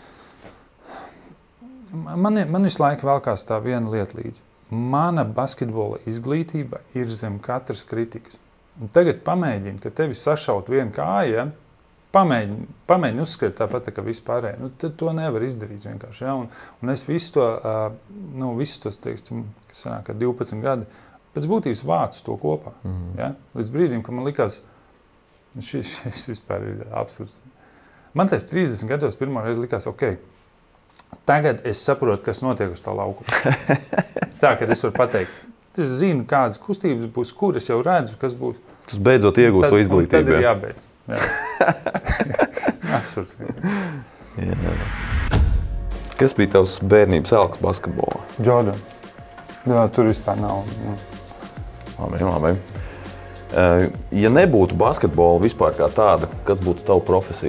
man visu laiku vēlkās tā viena lieta līdzi. Mana basketbola izglītība ir zem katras kritikas. Un tagad pamēģini, ka tevi sašaut vienu kāju, pamēģini uzskatīt tāpat, ka vispārēji. Tad to nevar izdarīt vienkārši. Ja? Un es visu tos, teiksim, kas sanāk, 12 gadi, pēc būtības vācu to kopā. Ja? Līdz brīdim, ka man likās, šis vispār ir absurds. Man tais 30 gados pirmā reize likās, tagad es saprotu, kas notiek uz tā laukuma. Tā, kad es varu pateikt, es zinu, kādas kustības būs, kur es jau redzu, kas būs. Tas beidzot iegūst to izglītību. Tad ir jābeidz. Absurds. Kas bija tavs bērnības elks basketbolā? Jordan. Jā, tur vispār nav. Labi. Ja nebūtu basketbola vispār kā tāda, kas būtu tava profesija?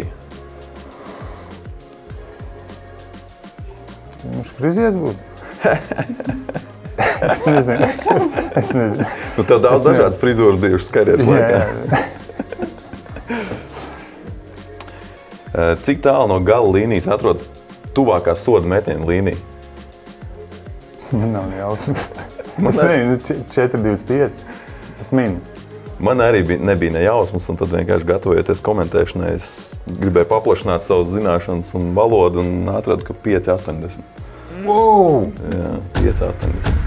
Mums frizieris būtu? Es nezinu. Tev daudz dažādas frizūras bijušas karjeras laikā. Cik tālu no gala līnijas atrodas tuvākā soda metiena līnija? Man nav jausmas. Es nezinu, 4-25. Es minu. Man arī nebija nejausmas, un tad vienkārši gatavojoties komentēšanai, es gribēju paplašināt savas zināšanas un valodu un atradu, ka 5,80. Wow! Jā, 5,80.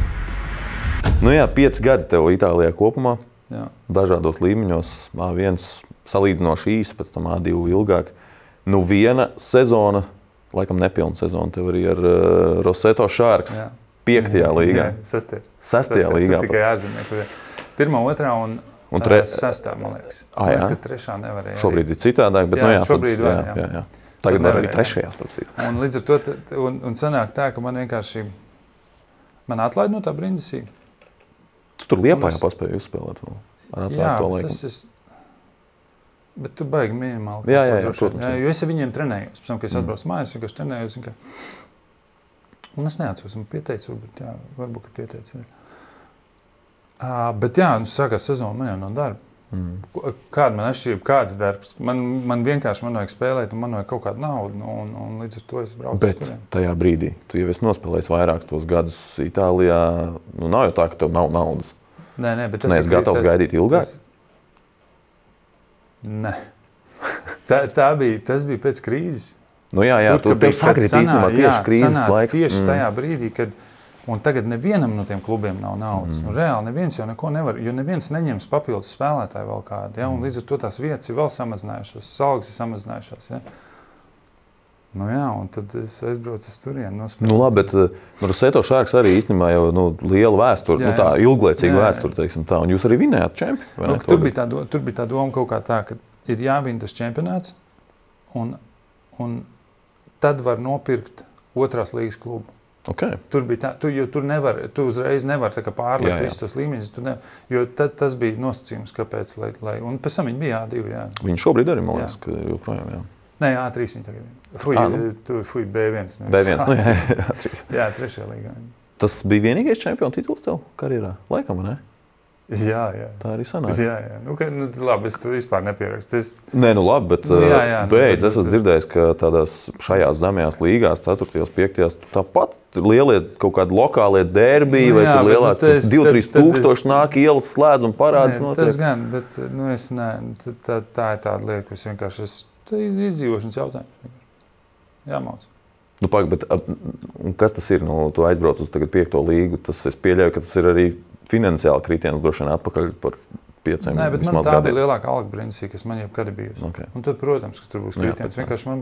5 gadi tev Itālijā kopumā, dažādos līmeņos, A1 salīdzinoši īsi, pēc tam A2 ilgāk. Viena sezona, laikam nepilna sezona, tev arī ar Roseto Sharks 5. līgā. 6. līgā. Tikai ārzemnieki. 1., 2. un 6. man liekas. Man liekas, ka 3. nevarēja. Šobrīd ir citādāk, bet šobrīd var, jā. Tagad var arī 3. starpcīt. Un līdz ar to, un sanāk tā, ka man vienkārši, man atlaid no tā Brindisī. Tu tur Liepājā paspēji uzspēlēt vēl? ar atvērto laiku. Bet tu baigi minimāli. Jā, protams. Jo es ar viņiem trenējos. Pēc tam, kad es atbraucu mājās, vienkārši trenējos. Un es neatceros, man pieteicu, bet jā, varbūt, ka pieteicu. Bet jā, sākās sezona, man jau nav darba. Kāda man atšķirība, kāds darbs? Man vienkārši vajag spēlēt, un man vajag kaut kādu naudu, un līdz ar to es braucu. Bet tajā brīdī, tu jau esi nospēlējis vairākus tos gadus Itālijā, nav jau tā, ka tev nav naudas. Nē, bet tu neesi gatavs gaidīt ilgāk? Nē. Tas bija pēc krīzes. Nu jā, tu tev sakrīt īstenībā tieši krīzes laiks. Tieši tajā brīdī, kad, un tagad nevienam no tiem klubiem nav naudas. Reāli neviens jau neko nevar, jo neviens neņems papildus spēlētāju vēl kādu, ja? Un līdz ar to tās vietas ir vēl samazinājušās, algas ir samazinājušās. Ja? Nu jā, un tad es aizbraucu uz turieni. Nu labi, bet Roseto Sharks arī īstenībā jau liela vēsture, tā ilglaicīga vēsture, teiksim tā. Un jūs arī vinējāt čempi? Tur bija tā doma kaut kā tā, ka ir jāvin tas čempionāts, un tad var nopirkt otrās līgas klubu. Okay. Tur bija tā, tu uzreiz nevar pārlikt visus tos līmeņus, jo tad tas bija nosacījums, kāpēc, un pēc tam viņi bija A2, jā. Viņi šobrīd arī, man liekas, ka joprojām, jā. Nē, A3 viņi tagad ir. Fui B1. B1, nu jā, A3. Jā, 3. līgā. Tas bija vienīgais čempiona tituls tev karjerā? Laikam, ne? Jā. Tā arī sanāk. Jā. Labi, es tu vispār nepierakstu. Nē, nu bet beidz, es esmu dzirdējis, ka tādās šajās zemajās līgās, 4. 5. tāpat lielie kaut kādi lokālie derbiji, vai tur lielās 2-3 tūkstoši nāk ielas slēdz un parādas notiek. Tas gan, bet es nē, tā ir tāda lieta, ka es vienkārši tā ir izdzīvošanas jautājums. Jāmauc. Bet kas tas ir? Tu aizbrauc uz tagad 5. līgu, es pieļauju, ka tas ir arī finansiāli kritiens droši vien atpakaļ par 5 vismaz gadiem. Nē, bet man tā bija lielākā alga brīnisī, kas man jebkad ir bijusi. Okay. Un tad, protams, ka tur būs kritiens. Vienkārši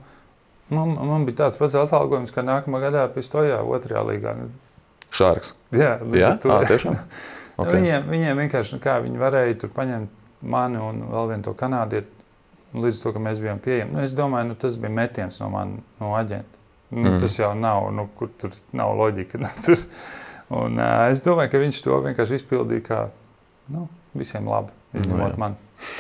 man bija tāds pats atalgojums, kā nākamā gadā Pistojā 2. līgā. Sharks? Jā, tiešām? Okay. Viņiem vienkārši, kā viņi varēja tur paņemt mani un vēl vienu to kanādieti, līdz to, ka mēs bijām pieejami. Es domāju, tas bija metiens no aģenta. Tas jau nav, kur tur nav loģika. Un es domāju, ka viņš to vienkārši izpildīja kā visiem labi, izņemot man.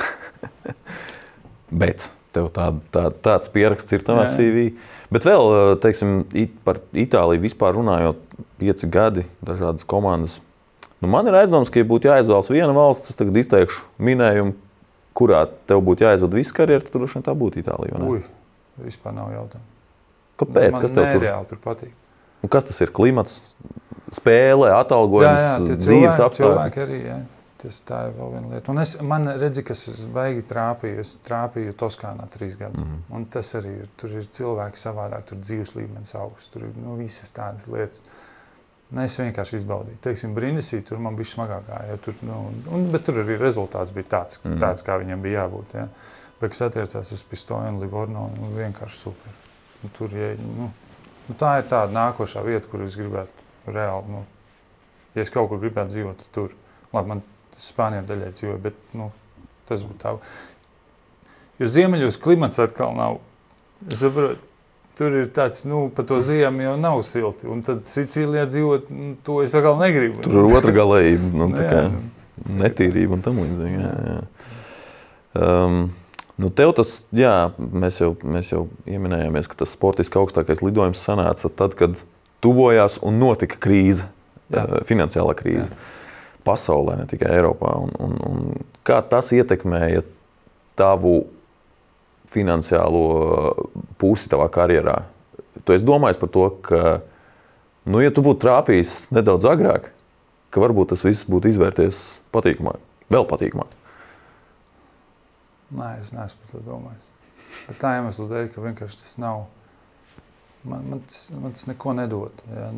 Bet tev tāds pieraksts ir tavā CV. Bet vēl, teiksim, par Itāliju vispār runājot 5 gadi, dažādas komandas. Man ir aizdoms, ka ja būtu jāizvēlas viena valsts, es tagad izteikšu minējumu, kurā tev būtu jāizved visu karjeru, tad droši vien tā būtu Itālija, vai ne? Vispār nav jautājumu. Kāpēc? Kas tev nereāli tur patīk. Un kas tas ir? Klimats, spēle, atalgojums, dzīves apstākļi? Cilvēki arī, jā. Tā ir vēl viena lieta. Un man redzi, kas es baigi trāpīju. Es trāpīju Toskānā 3 gadus. Un tas arī ir. Tur ir cilvēki savādāk, tur dzīves līmenis augsts, tur ir visas tādas lietas. Es vienkārši izbaudīju. Teiksim, Brindisī tur man bija smagākā. Ja, bet tur arī rezultāts bija tāds kā viņam bija jābūt. Ja. Bet kas attiecās uz Pistoju un Livorno, vienkārši super. Tur, tā ir tāda nākošā vieta, kur es gribētu reāli, ja es kaut kur gribētu dzīvot, tur. Labi, man Spānijā daļai dzīvoja, bet tas būtu tā. Jo ziemeļos klimats atkal nav. Es saprotu, tur ir tāds, pa to ziemu jau nav silti. Un tad Sicīlijā dzīvot, to es atkal negribu. Tur ir otra galējība, tā kā netīrība un tam līdzīgi. Tev tas, jā, mēs jau ieminējāmies, ka tas sportiski augstākais lidojums sanāca tad, kad tuvojās un notika krīze, finansiālā krīze. Pasaulē, ne tikai Eiropā. Un kā tas ietekmēja tavu finansiālo pusi tavā karjerā? Tu esi domājis par to, ka, ja tu būtu trāpījis nedaudz agrāk, ka varbūt tas viss būtu izvērties patīkamāk, vēl patīkamāk? Nē, es neesmu par to domājis. Bet tā iemesla dēļ, ka vienkārši tas nav, man tas neko nedod. Ja,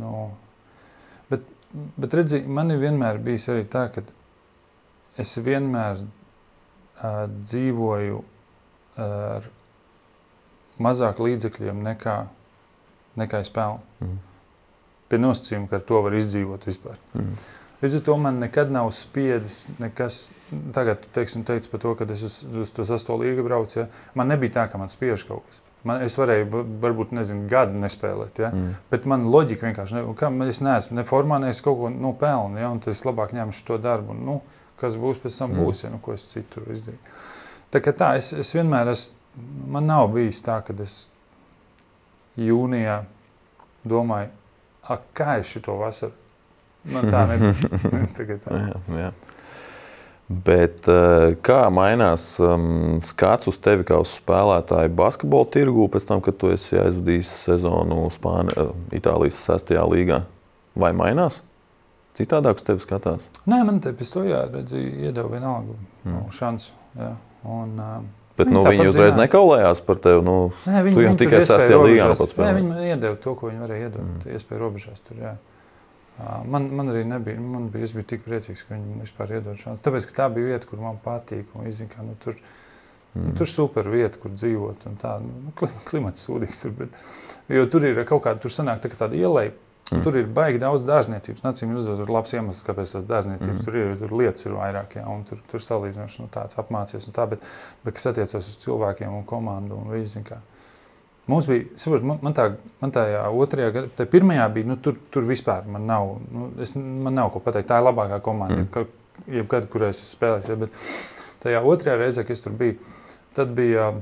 bet redzi, man ir vienmēr bijis arī tā, ka es vienmēr dzīvoju ar mazāk līdzekļiem nekā es pelnu. Pie nosacījuma, ka ar to var izdzīvot vispār. Līdz ar to man nekad nav spiedis nekas. Tagad, teici par to, kad es uz to 8. līgu braucu, ja? Man nebija tā, ka man spiež kaut kas. Es varēju, varbūt, gadu nespēlēt, ja? Bet man loģika vienkārši, es neesmu ne formā, ne es kaut ko pelnu, ja? Un tad es labāk ņemšu to darbu. Un, kas būs pēc tam būs, ja, ko es citur izdarīju. Tā kā tā, es vienmēr man nav bijis tā, kad es jūnijā domāju, kā es šito vasaru? Man tā nebija. Tagad tā. Jā. Bet kā mainās skats uz tevi kā uz spēlētāju basketbola tirgū pēc tam, kad tu esi aizvadījis sezonu Itālijas 6. līgā? Vai mainās? Citādāk uz tevi skatās? Nē, man te pēc to iedeva vienalga šansu. Jā. Bet viņi uzreiz nekaulējās par tevi? Nē, tu jau tikai 6. līgā pats spēlē. Nē, viņi iedeva to, ko viņi varēja iedot. Iespēja robežās tur, jā. Man arī nebija, es biju tik priecīgs, ka viņi vispār iedod šansu. Tāpēc, ka tā bija vieta, kur man patīk, un izzina, tur super vieta, kur dzīvot, un tā, klimats sūdīgs tur, bet, jo tur ir kaut kāda, tur sanāk tāda ieleja, tur ir baigi daudz dārzniecības, nacīm uzdod, tur labs iemesls, kāpēc tās dārzniecības, tur lietas ir vairāk, jā, un tur salīdzinoši, tāds apmācies un tā, bet kas attiecās uz cilvēkiem un komandu, un izzina, kā. Mums bija, man tajā otrajā gadā, tajā pirmajā bija, tur vispār man nav ko pateikt. Tā ir labākā komanda, jebkad, kurā es spēlēju. Bet tajā otrajā reizē, kad es tur biju, tad bija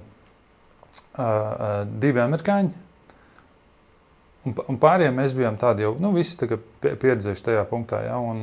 2 amerikāņi. Un pārējiem mēs bijām tādi jau, visi pieredzējuši tajā punktā. Ja, un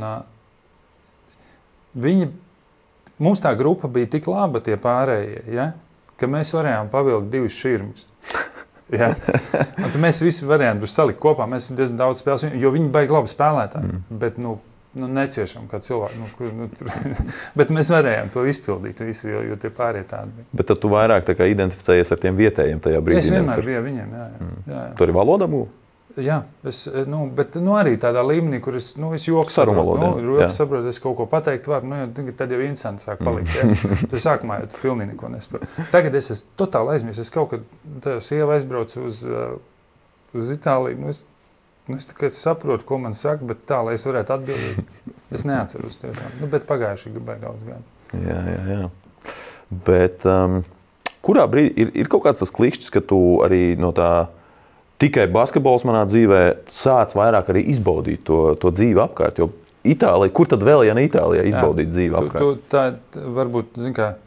mums tā grupa bija tik laba, tie pārējie, ja, ka mēs varējām pavilkt 2 šķirmus. Ja. Un tad mēs visi varējām tur salikt kopā, mēs diezgan daudz spēlēsim, jo viņi baigi labi spēlētāji, bet neciešam kā cilvēki. Bet mēs varējām to izpildīt visu, jo tie pārējie tādi bija. Bet tad tu vairāk identificējies ar tiem vietējiem tajā brīdī? Es vienmēr biju viņiem, jā. Tu arī valodā būvi? Jā, bet arī tādā līmenī, kur es joku saprotu. Es kaut ko pateikt varu, tad jau instanti sāk palikt. Ja? Tad sākumā jau tu pilnīgi neko nesaprotu. Tagad es esmu totāli aizmirsis. Es kaut kad tā sieva aizbraucu uz Itāliju. Es tikai saprotu, ko man saka, bet tā, lai es varētu atbildēt, es neatceros tiešām. Bet pagājuši gribēju daudz gadu. Jā. Bet kurā brīdī ir kaut kāds tas klikšķis, ka tu arī no tā tikai basketbols manā dzīvē sāc vairāk arī izbaudīt to dzīvi apkārt, jo Itālija, kur tad vēl, ja ne Itālijā, izbaudīt dzīvi apkārt? Tā varbūt, zin kā,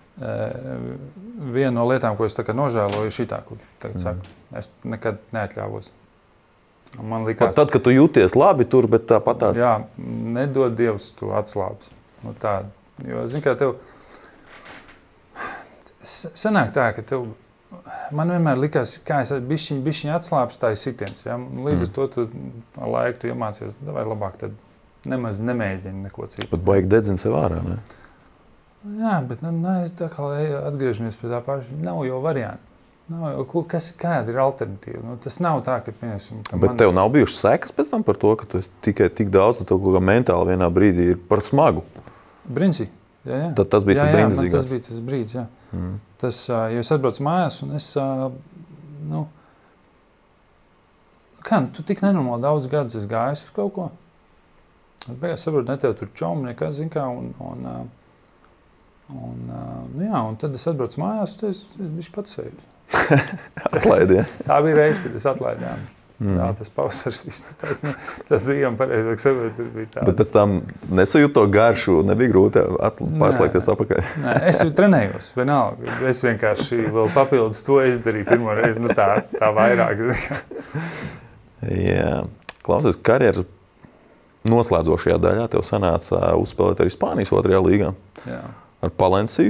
viena no lietām, ko es nožēloju, šitā, ko tagad saku. Es nekad neatļāvos. Man likās, pat tad, kad tu jūties labi tur, bet tāpatās. Jā, nedod Dievs tu atslābs. Jo, zin kā, tev sanāk tā, ka tev man vienmēr likās, kā es bišķiņ atslāpis, tā ir sitiens. Ja? Līdz ar to tu laiku tu iemācies, vai labāk tad nemaz nemēģini neko citu. Pat baigi dedzina sev ārā, ne? Jā, bet es tā kā atgriežamies pie tā paša, nav jau varianti. Kāda ir alternatīva? Tas nav tā, ka piemēram... Bet tev nav bijušas sekas pēc tam par to, ka tu esi tikai tik daudz, tev kaut kā mentāli vienā brīdī ir par smagu? Brīnsī. Jā. Tad tas bija tas brīnišķīgais. Tas bija tas brīdis, jā. Tas, jo es atbraucu mājās un es, tu tik nenormāli daudz gadus esi gājis uz kaut ko. Es beigās saprotu, ne tev tur čomu, nekas, zin kā, un tad es atbraucu mājās, un es bišķi patsēju. Atlaidi, ja? Tā bija reize, kad es atlaidām. Jā, tas pavasars viss, tas zīmēm pareizāk saprot, tur bija tā. Bet pēc tam nesajūt to garšu, nebija grūti pārslēgties apakaļ? Nē, es trenējos, vienalga. Es vienkārši vēl papildus to izdarīju pirmo reizi, tā vairāk. Jā, klausies, karjeras noslēdzošajā daļā tev sanāca uzspēlēt arī Spānijas 2. līgā. Jā. Ar Palenciju.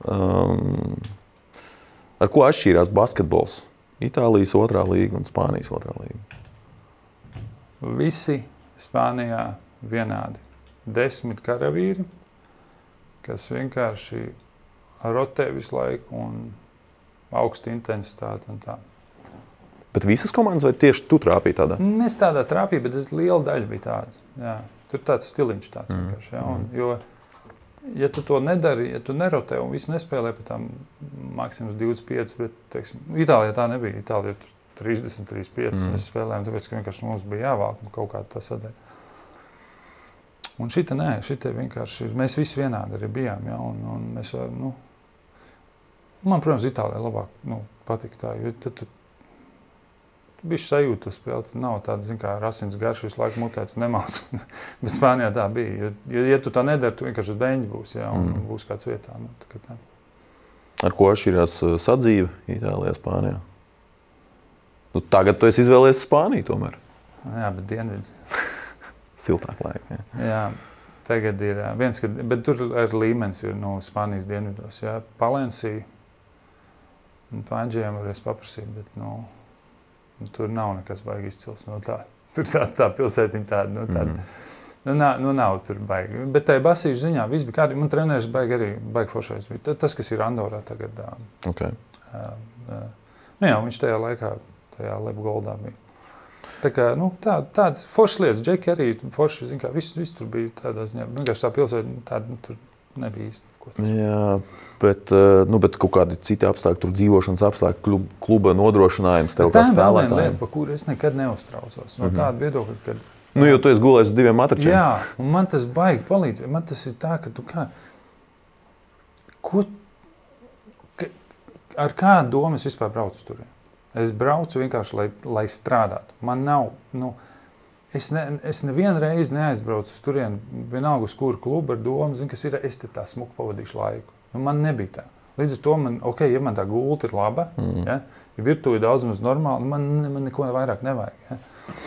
Ar ko atšķīrās basketbols? Itālijas 2. līga un Spānijas 2. līga. Visi Spānijā vienādi. 10 karavīri, kas vienkārši rotē visu laiku un augsta intensitāte un tā. Bet visas komandas vai tieši tu trāpīji tādā? Es tādā trāpīju, bet liela daļa bija tāds. Jā. Tur tāds stiliņš tāds vienkārši. Jā. Jo, ja tu to nedari, ja tu nerotē un visi nespēlē pēc tam maksimums 25, bet, teiksim, Itālijā tā nebija. Itālijā 30, 35 mēs spēlējām, tāpēc, ka vienkārši mums bija jāvāk kaut kāda tā sadaļa. Un šita vienkārši, mēs visi vienādi arī bijām, ja, un mēs, man, protams, Itālijā labāk, patika tā, jo tad tu bišķi sajūta uz spēli. Tur nav tāda, zin kā, rasins garš visu laiku mutē, tu nemauc. Bet Spānijā tā bija. Ja tu tā nedari, tu vienkārši uz beņģi būs, jā, un būs kāds vietā. Nu, tā. Ar ko atšķirās sadzīve Itālijā, Spānijā? Nu, tagad tu esi izvēlējies Spāniju tomēr. Jā, bet dienvids. Siltāk laika, jā. Jā, tagad ir viens, bet tur ar līmenis ir no Spānijas dienvidos, jā. Palensija, Pāņģiem varēs paprasīt, bet, tur nav nekas baigi izcils no tā. Tur tā pilsētiņa tāda, nav tur baigi. Bet tai basīšu ziņā viss bija kārtīgi. Man treneris baigi foršais bija. Tas, kas ir Andorā tagad. Okay. Jā, viņš tajā laikā, tajā Lepgoldā bija. Tā kā, tādas foršas lietas. Džeki arī forši, zin kā, viss tur bija tādā ziņā. Vienkārši tā pilsēta tāda, tur nebija īsti. Jā, bet kaut kādi citi apstākļi, tur dzīvošanas apstākļi, kluba nodrošinājums tev kā spēlētājiem. Tā ir vēl viena lieta, pa kuru es nekad neuztraucos. No tāda viedokļa, kad... Jo tu esi gulējis uz 2 matračiem. Jā, un man tas baigi palīdz. Man tas ir tā, ka tu kā... Ar kādu domu es vispār braucu uz turien? Es braucu vienkārši, lai strādātu. Man nav... Es nevienu reizi neaizbraucu uz turienu, vienalga uz kuru klubu ar domu, kas ir, es te tā smuku pavadīšu laiku. Man nebija tā. Līdz ar to ja man tā gulta ir laba, ja virtuve daudz mums normāli, man neko vairāk nevajag. Ja.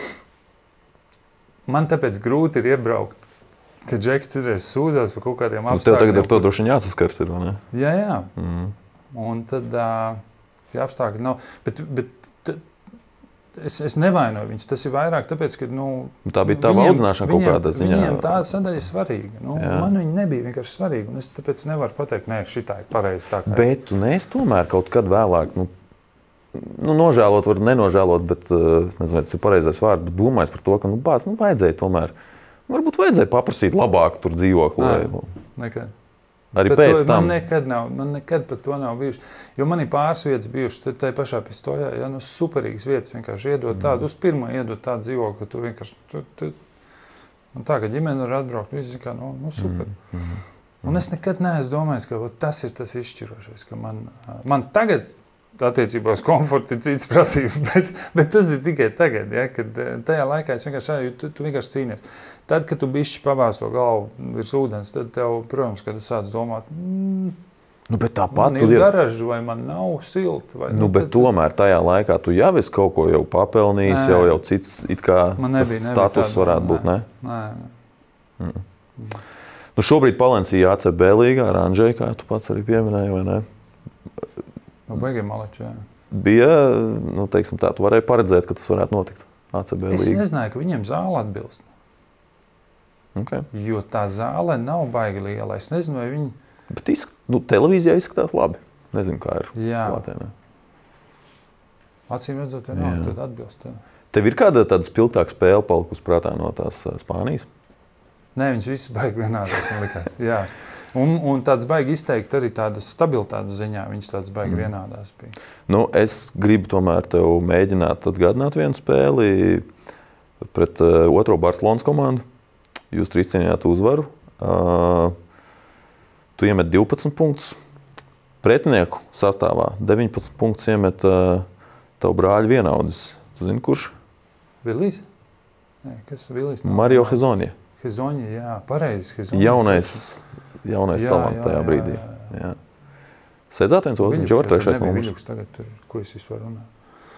Man tāpēc grūti ir iebraukt, ka Džeki citreiz sūdzās par kaut kādiem apstākļiem. Tev tagad ar to droši jāsaskars ir, vai ne? Jā. Un tad tie apstākļi nav. Bet Es nevainoju viņus. Tas ir vairāk tāpēc, ka... tā bija tava audzināšana kaut kādā ziņā. Viņiem tāda sadaļa ir svarīga. Man viņa nebija vienkārši svarīga. Un es tāpēc nevaru pateikt, nē, šitā ir pareizi tā kā... Bet tu neesi tomēr kaut kad vēlāk, nožēlot, var nenožēlot, bet es nezinu, vai tas ir pareizais vārds, bet domājis par to, ka, vajadzēja tomēr... Varbūt vajadzēja paprasīt labāk tur dzīvokli. Nekad. Arī pēc tam? Man nekad par to nav bijuši. Jo man ir pāris vietas bijušas, tai pašā Pistojā, superīgas vietas vienkārši iedot tādu, uz pirmo iedot tādu dzīvokli, ka tu vienkārši, un tā, ka ģimene var atbraukt, visi kā, super. Un es nekad neesmu domājis, ka tas ir tas izšķirošais, ka man tagad attiecībā uz komfortu ir cits prasības, bet tas ir tikai tagad, ja, kad tajā laikā es vienkārši, tu vienkārši cīnies. Tad, kad tu bišķi pavāc to galvu virs ūdens, tad tev, protams, kad tu sāc domāt, bet tāpat man ir garaža vai man nav silta. Vai, bet tomēr tajā laikā tu jau esi kaut ko jau papelnījis, jau cits it kā tas status varētu būt, ne? Nē. Šobrīd Palencija ACB līgā ar Andžeju, kā tu pats arī pieminēji, vai ne? Baigiem maleči, jā. Bija, teiksim tā, tu varēji paredzēt, ka tas varētu notikt ACB līgā. Es nezināju, ka viņiem zāle atbilst. Okay. Jo tā zāle nav baigi liela. Es nezinu, vai viņi... Bet televīzijā izskatās labi. Nezinu, kā ir klātienē. Acīm redzot, ja nav, tad atbilst. Jā. Tev ir kāda tāda spilgtāka spēle palikusi prātā no tās Spānijas? Nē, viņas visi baigi vienādās, man likās. Jā. Un tāds baigi izteikt arī tādas stabilitātes ziņā, viņas tāds baigi vienādās bija. Es gribu tomēr tev mēģināt atgādināt vienu spēli pret otro Barcelonas komandu. Jūs tur izcīnījāt uzvaru. Tu iemet 12 punktus. Pretinieku sastāvā 19 punktus iemet tavu brāļu vienaudzis. Tu zini, kurš? Vilijs? Nē, kas Vilijs? Mario Hezonja. Hezonja, jā, pareizi. Jaunais talants tajā brīdī. Jā. Sēdzāt viens otru, viņš jau var trešais numurs. Viļuks tagad, ko es vispār runāju?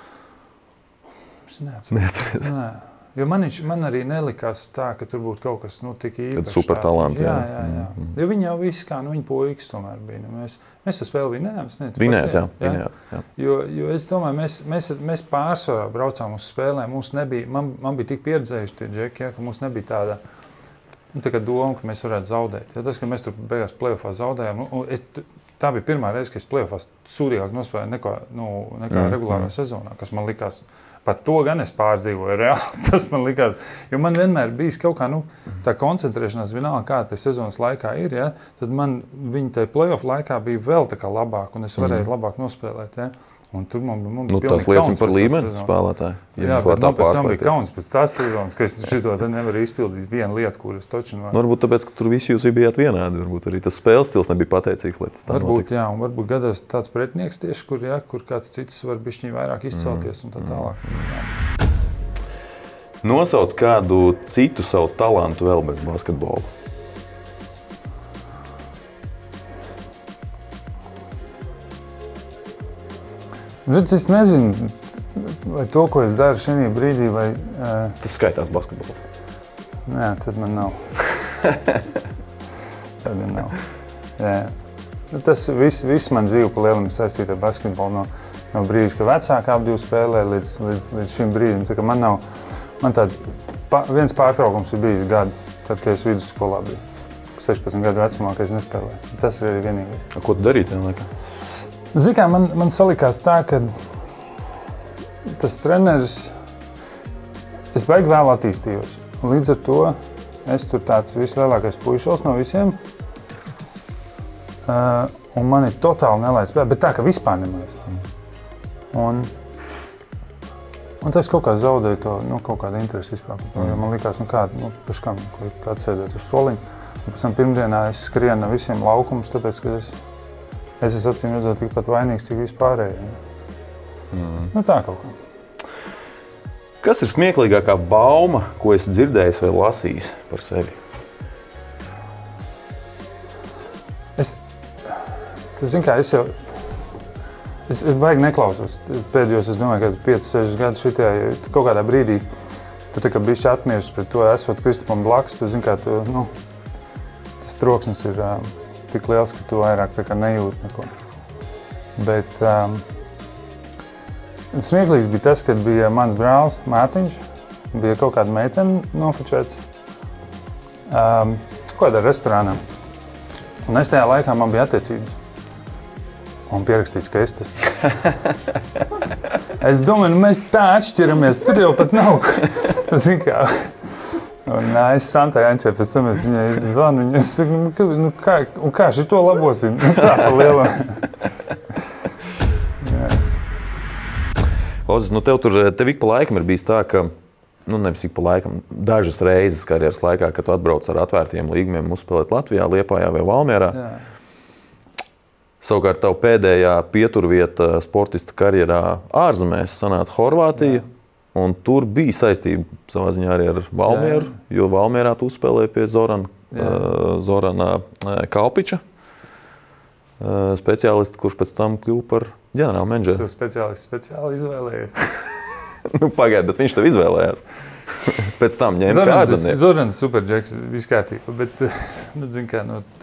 Es neatceries. Nē. Jo man arī nelikās tā, ka tur būtu kaut kas tik īpašs. Super talanti, jā. Jo viņi jau visi kā, viņi puikas tomēr bija. Mēs to spēli vinējām. Vinējāt. Jo es domāju, mēs pārsvarā braucām uz spēlēm. Man bija tik pieredzējuši tie džeki, ka mums nebija tāda doma, ka mēs varētu zaudēt. Ja tas, ka mēs tur beigās play-offā zaudējām, tā bija pirmā reize, ka es play-offā sūdīgāk nospēlēju nekā regulārā sezonā, kas man likās. Pat to gan es pārdzīvoju reāli, tas man likās, jo man vienmēr bijis kaut kā, tā koncentrēšanās vienalga, kā te sezonas laikā ir, ja, tad man viņa te play-off laikā bija vēl tā kā labāk, un es varēju labāk nospēlēt, ja. Un tur man tas liecina par līmeni spēlētāju. Jā, bet man pēc tam bija kauns pēc tās sezonas, ka es šito nevaru izpildīt vienu lietu, kuras taču varu. Varbūt tāpēc, ka tur visi jūs bijāt vienādi, varbūt arī tas spēles stils nebija pateicīgs, lai tas tā notiks. Jā, un varbūt gadās tāds pretinieks tieši, kur kāds cits var bišķiņ vairāk izcelties un tā tālāk. Nosauc kādu citu savu talantu vēl bez basketbola. Redz, es nezinu, vai to, ko es daru šajā brīdī, vai... Tas skaitās basketbols. Jā, tad man nav. Tad man nav. Jā. Tas viss man dzīve pa lielam saistīta ar basketbolu no brīža, ka vecāki ap divi spēlē līdz šim brīdim. Tā kā man viens pārtraukums ir bijis gadu, tad, kad es vidusskolā biju. 16 gadu vecumā, kad es nespēlēju. Tas ir arī vienīgais. Ko tu darīji tajā laikā? Zini kā, man salikās tā, ka tas treneris, es baigi vēl attīstījos. Līdz ar to es tur tāds vislielākais puišos no visiem. Un mani totāli nelaiž spēlēt, bet tā, ka vispār nemaz. Un tas kaut kā zaudēja to, kaut kādu interesi vispār. Jo man likās, pēc kam, kāds sēdēt uz soliņu. Un pēc tam pirmdienā es skrienu no visiem laukumus, tāpēc, ka es esmu acīm redzot tikpat vainīgs, cik vispārēji. Tā kaut kā. Kas ir smieklīgākā bauma, ko esi dzirdējis vai lasījis par sevi? Es baigi neklausos. Pēdējos, es domāju, ka 5-6 gadu šitajā, kaut kādā brīdī tu tā kā bišķi atmiešas pret to, esot Kristupam blakus, tu zini, kā tu, tas troksnis ir tik liels, ka tu vairāk tā kā nejūti neko. Bet smieklīgs bija tas, kad bija mans brālis Mārtiņš, bija kaut kāda meitene nofočēts kādā restorānā. Un es tajā laikā man bija attiecības. Un pierakstīts, ka es tas. Es domāju, mēs tā atšķiramies, tur jau pat nav. Zini kā. Un es Santai Ančai pēc tam viņai zvanu, un es saku, kā šito labosim? Tā pa lielam. Klausīs, tev ik pa laikam ir bijis tā, ka, nevis ik pa laikam, dažas reizes karjeras laikā, kad tu atbrauc ar atvērtiem līgumiem uzspēlēt Latvijā, Liepājā vai Valmierā. Jā. Savukārt, tavu pēdējā pieturvieta sportista karjerā ārzemēs sanāca Horvātija, un tur bija saistība savā ziņā arī ar Valmieru, jo Valmierā tu uzspēlēji pie Zorana Kalpiča, speciālistu, kurš pēc tam kļuva par ģenerālu menedžeru. Tu speciāli izvēlējies? Pagaid, bet viņš tev izvēlējās. Pēc tam ņēma kā ārzemnieks. Zorans superģeks, viss kārtībā, bet, zini kā,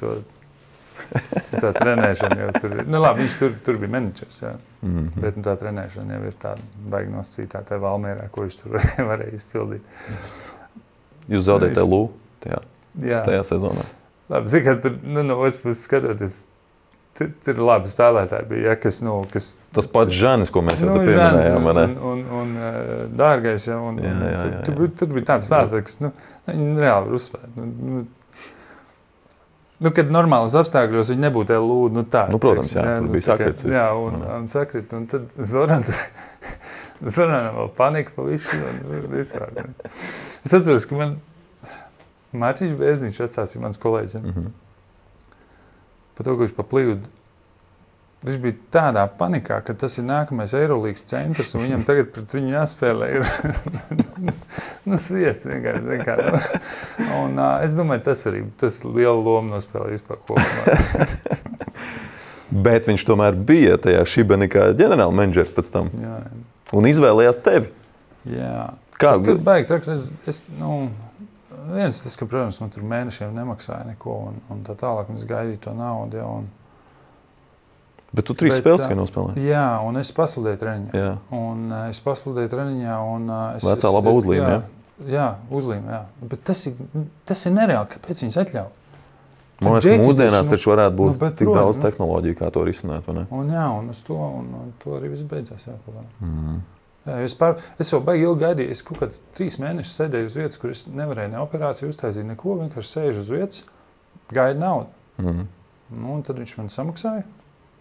tā trenēšana jau tur ir. Labi, viņš tur bija menedžers, jā. Bet tā trenēšana jau ir tāda baigi nosacītā tā Valmierā, ko viņš tur varēja izpildīt. Jūs zaudējat LU tajā sezonā? Labi, zini, ka tur, no otras puses skatoties, tur labi spēlētāji bija, kas... Tas pats Žanis, ko mēs jau te pieminējām, vai ne? Un dārgais, jā. Tur bija tāds spēlētāji, kas, viņi reāli var uzspēlēt. Kad normālos apstākļos viņi nebūtu LU, tā. Protams, jā, tur bija sakrits. Jā, un sakrit, un tad Zoranam vēl panika pa visu, un vispār. Es atceros, ka man Mārtiņš Bērziņš atstāsīja mans kolēģis. Par to, ka viņš pa plīdu, viņš bija tādā panikā, ka tas ir nākamais Eirolīgas centrs, un viņam tagad pret viņu jāspēlē ir sviests vienkārši. Un es domāju, tas liela loma nospēlē vispār kopumā. Bet viņš tomēr bija tajā Šibenikā ģenerāla menedžers pēc tam. Jā. Un izvēlējās tevi. Jā. Kā? Tad baigi traki, viens tas, ka, protams, man tur mēnešiem nemaksāja neko, un tā tālāk, un es gaidīju to naudu, jā, un... Bet tu 3 spēles tikai nospēlēji? Jā, un es pasludēju treniņā. Jā. Un es pasludēju treniņā, un... Vecā labā uzlīme, jā? Jā, uzlīme, jā. Bet tas ir nereāli, kāpēc viņas atļauj? Man liekas, ka mūsdienās taču varētu būt tik daudz tehnoloģiju, kā to risināt, vai ne? Un jā, un uz to arī viss beidzās, jā. Jā, es jau baigi ilgi gaidīju, es kaut kāds 3 mēnešus sēdēju uz vietas, kur es nevarēju ne operāciju uztaisīt neko, vienkārši sēžu uz vietas, gaidu naudu. Un tad viņš man samaksāja.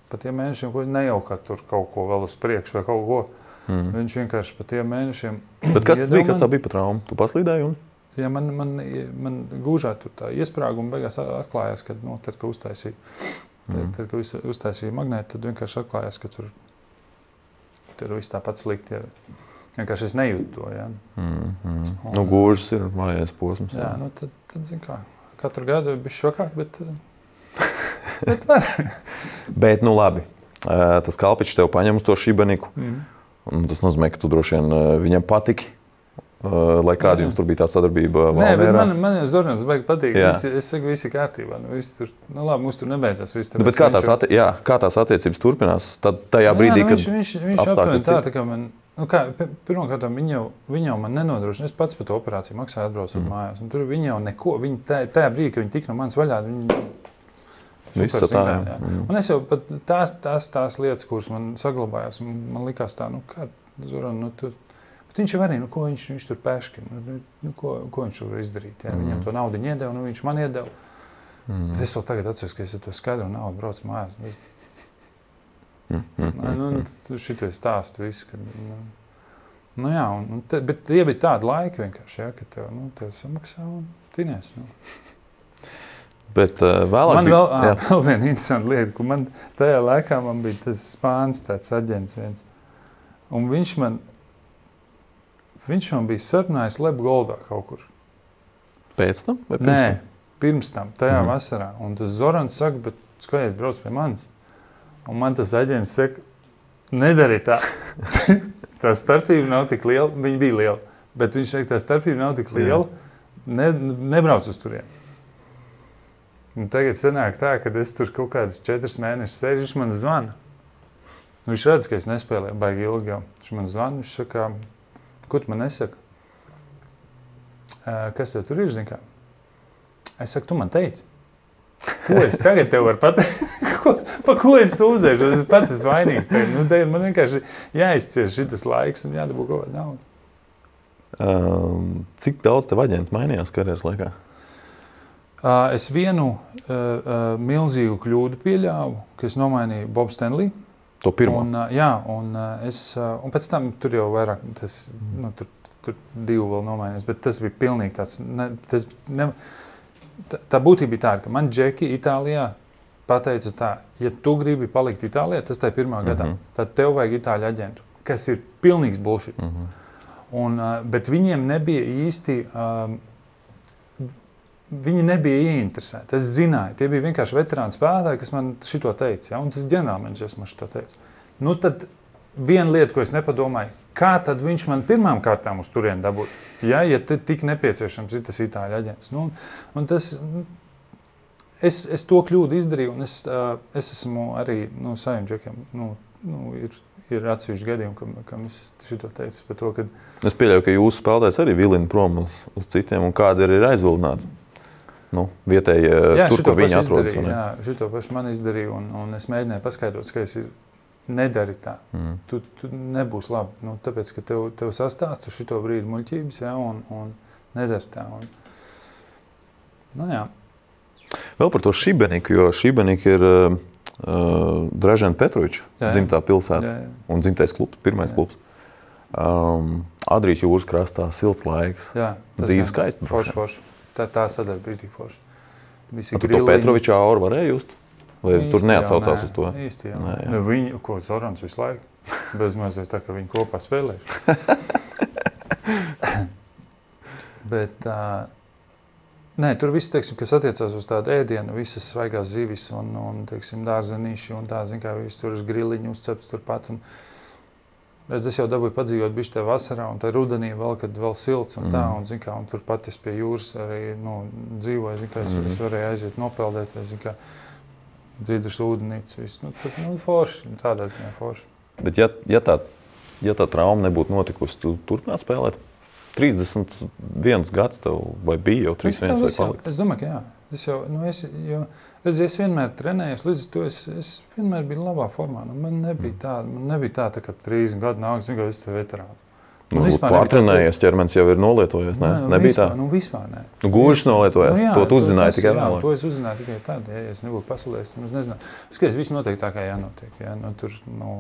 pa tiem mēnešiem, ko nejaukā tur kaut ko vēl uz priekšu vai kaut ko. Viņš vienkārši pa tiem mēnešiem... Bet kas tas bija? Kas tā bija pa traumu? Tu paslīdēji un? Jā, man gūžā tur tā iesprāguma beigās atklājās, kad, tad, kad uztaisīja magnētu, tad vienkārši atklājās, ka tur viss tāpat slikti. Vienkārši es nejūtu to, jā. Gūžas ir mājais posms. Jā, tad zin kā, katru gadu bija šokāk, bet var. Bet, labi, tas Kalpičs tev paņem uz to Šibeniku. Un tas nozīmē, ka tu droši vien viņam patiki, lai kāda jums tur bija tā sadarbība Valmierā. Nē, man jau Zorans baigi patīk. Es saku, visi kārtībā. Labi, mums tur nebeidzās. Bet kā tās attiecības turpinās? Tad tajā brīdī, kad viņš aptuveni tā kā man... Pirmkārt, viņi jau man nenodrošina. Es pats par to operāciju maksāju atbraucot mājās. Un tur viņi jau neko. Tajā brīdī, kad viņi tik no manis vaļā, viss tā, Un es jau pat tās lietas, kuras man saglabājās, man likās tā, kā Zoran, bet viņš jau arī, ko viņš tur pēškina, ko viņš tur var izdarīt. Jā. Viņam to naudu iedeva, viņš man iedeva. Bet es vēl tagad atceros, ka es ar to skaidru naudu braucu mājās. Šitie stāsti visi, kad, jā, bet tie bija tādi laiki vienkārši, jā, ka tev samaksā un tinies. Bet vēlāk man vēl viena interesanta lieta, ka man tajā laikā man bija tas Spāns, tāds aģents viens. Un viņš man bija sarunājis Leb Goldā kaut kur. Pēc tam? Vai pirms tam? Nē, pirms tam, tajā vasarā. Un tas Zorans saka, bet skaties, brauc pie manis. Un man tas aģents saka, nedari tā. Tā starpība nav tik liela, viņa bija liela. Bet viņš saka, tā starpība nav tik liela, nebrauc uz turien. Un tagad sanāk tā, ka es tur kaut kādus 4 mēnešus sēžu, viņš man zvana. Viņš redz, ka es nespēlēju baigi ilgi jau. Viņš man zvana, viņš saka, ko tu man nesaka? Kas tev tur ir, zin kā? Es saku, tu man teici. Ko es tagad tev varu pateikt? Pa ko es sūdzēšu? Es pats esmu vainīgs. Tagad man vienkārši jāizcieš šitas laiks un jādabū kaut kādu naudu. Cik daudz tev aģenti mainījās karjeras laikā? Es vienu milzīgu kļūdu pieļāvu, ka es nomainīju Bobu Stanley. To pirmo? Un pēc tam tur jau vairāk, tur 2 vēl nomainījās, bet tas bija pilnīgi tāds, tā būtība bija tā, ka man Džeki Itālijā pateica tā, ja tu gribi palikt Itālijā, tas tajā pirmā gadā, tad tev vajag itāļu aģentu, kas ir pilnīgs bullshits. Bet viņiem nebija īsti... Viņi nebija ieinteresēti. Es zināju, tie bija vienkārši veterāni spēlētāji, kas man šito teica. Ja? Un tas ģenerālmenedžers man šito teica. Tad viena lieta, ko es nepadomāju, kā tad viņš man pirmām kārtām uz turieni dabūt? Ja tik nepieciešams ir tas itāļu aģents. Es to kļūdu izdarīju, un es esmu arī saviem džekiem, ir atsevišķi gadījumi, kam es šito teicu par to, ka... Es pieļauju, ka jūsu spēlētājs arī vilina prom uz citiem, un kādi ir aizvilināti? Vietēji tur, kur viņi atrodas. Jā, šito pašu man izdarīja, un es mēģināju paskaidrot, ka es nedari tā. Tu nebūs labi, tāpēc, ka tev sastāstu šito brīdi muļķības, jā, un nedari tā. Jā. Vēl par to Šibeniku, jo Šibenika ir Dražena Petroviča dzimtā pilsēta un dzimtais klubs, pirmais klubs. Adrijas jūras krastā, silts laiks, dzīve skaista. Forši. Tā sadarbība bija tik forša. Tu to Petroviča auru varēji just? Vai tur neatsaucās uz to? Īsti jau. Viņu, ko Zorans visu laiku, bez mazliet tā, ka viņi kopā spēlējuši. Bet, tur viss, teiksim, kas attiecās uz tādu ēdienu, visas svaigās zivis un teiksim, dārzenīši un tā, zin kā, viss tur uz griliņu uzcepts turpat. Redz, es jau dabūju padzīvot bišķi tajā vasarā un tā rudenī vēl, kad vēl silts un tā, un, zin kā, un turpat es pie jūras arī, dzīvoju, zin kā, es varēju aiziet nopeldēt, vai, zin kā, Dzidras ūdenītes, viss, forši, tādā ziņā forši. Bet ja tā trauma nebūtu notikusi, tu turpināt spēlēt? 31 gads tev vai bija jau 31 vai palikt? Es domāju, ka jā. Es vienmēr trenējos, līdz to es vienmēr biju labā formā. Man nebija tā, ka 30 gadu nāk, zinu, ka es tev veterāns. Pārtrenējies ķermenis jau ir nolietojies, ne? Nebija tā? Vispār nē. Gūžas nolietojies, to tu uzzināji tikai vēlāk. Jā, to es uzzināju tikai tad, ja es nebūtu pasaulēs, es nezināju. Skaties, viss notiek tā, kā jānotiek, ja? Tur,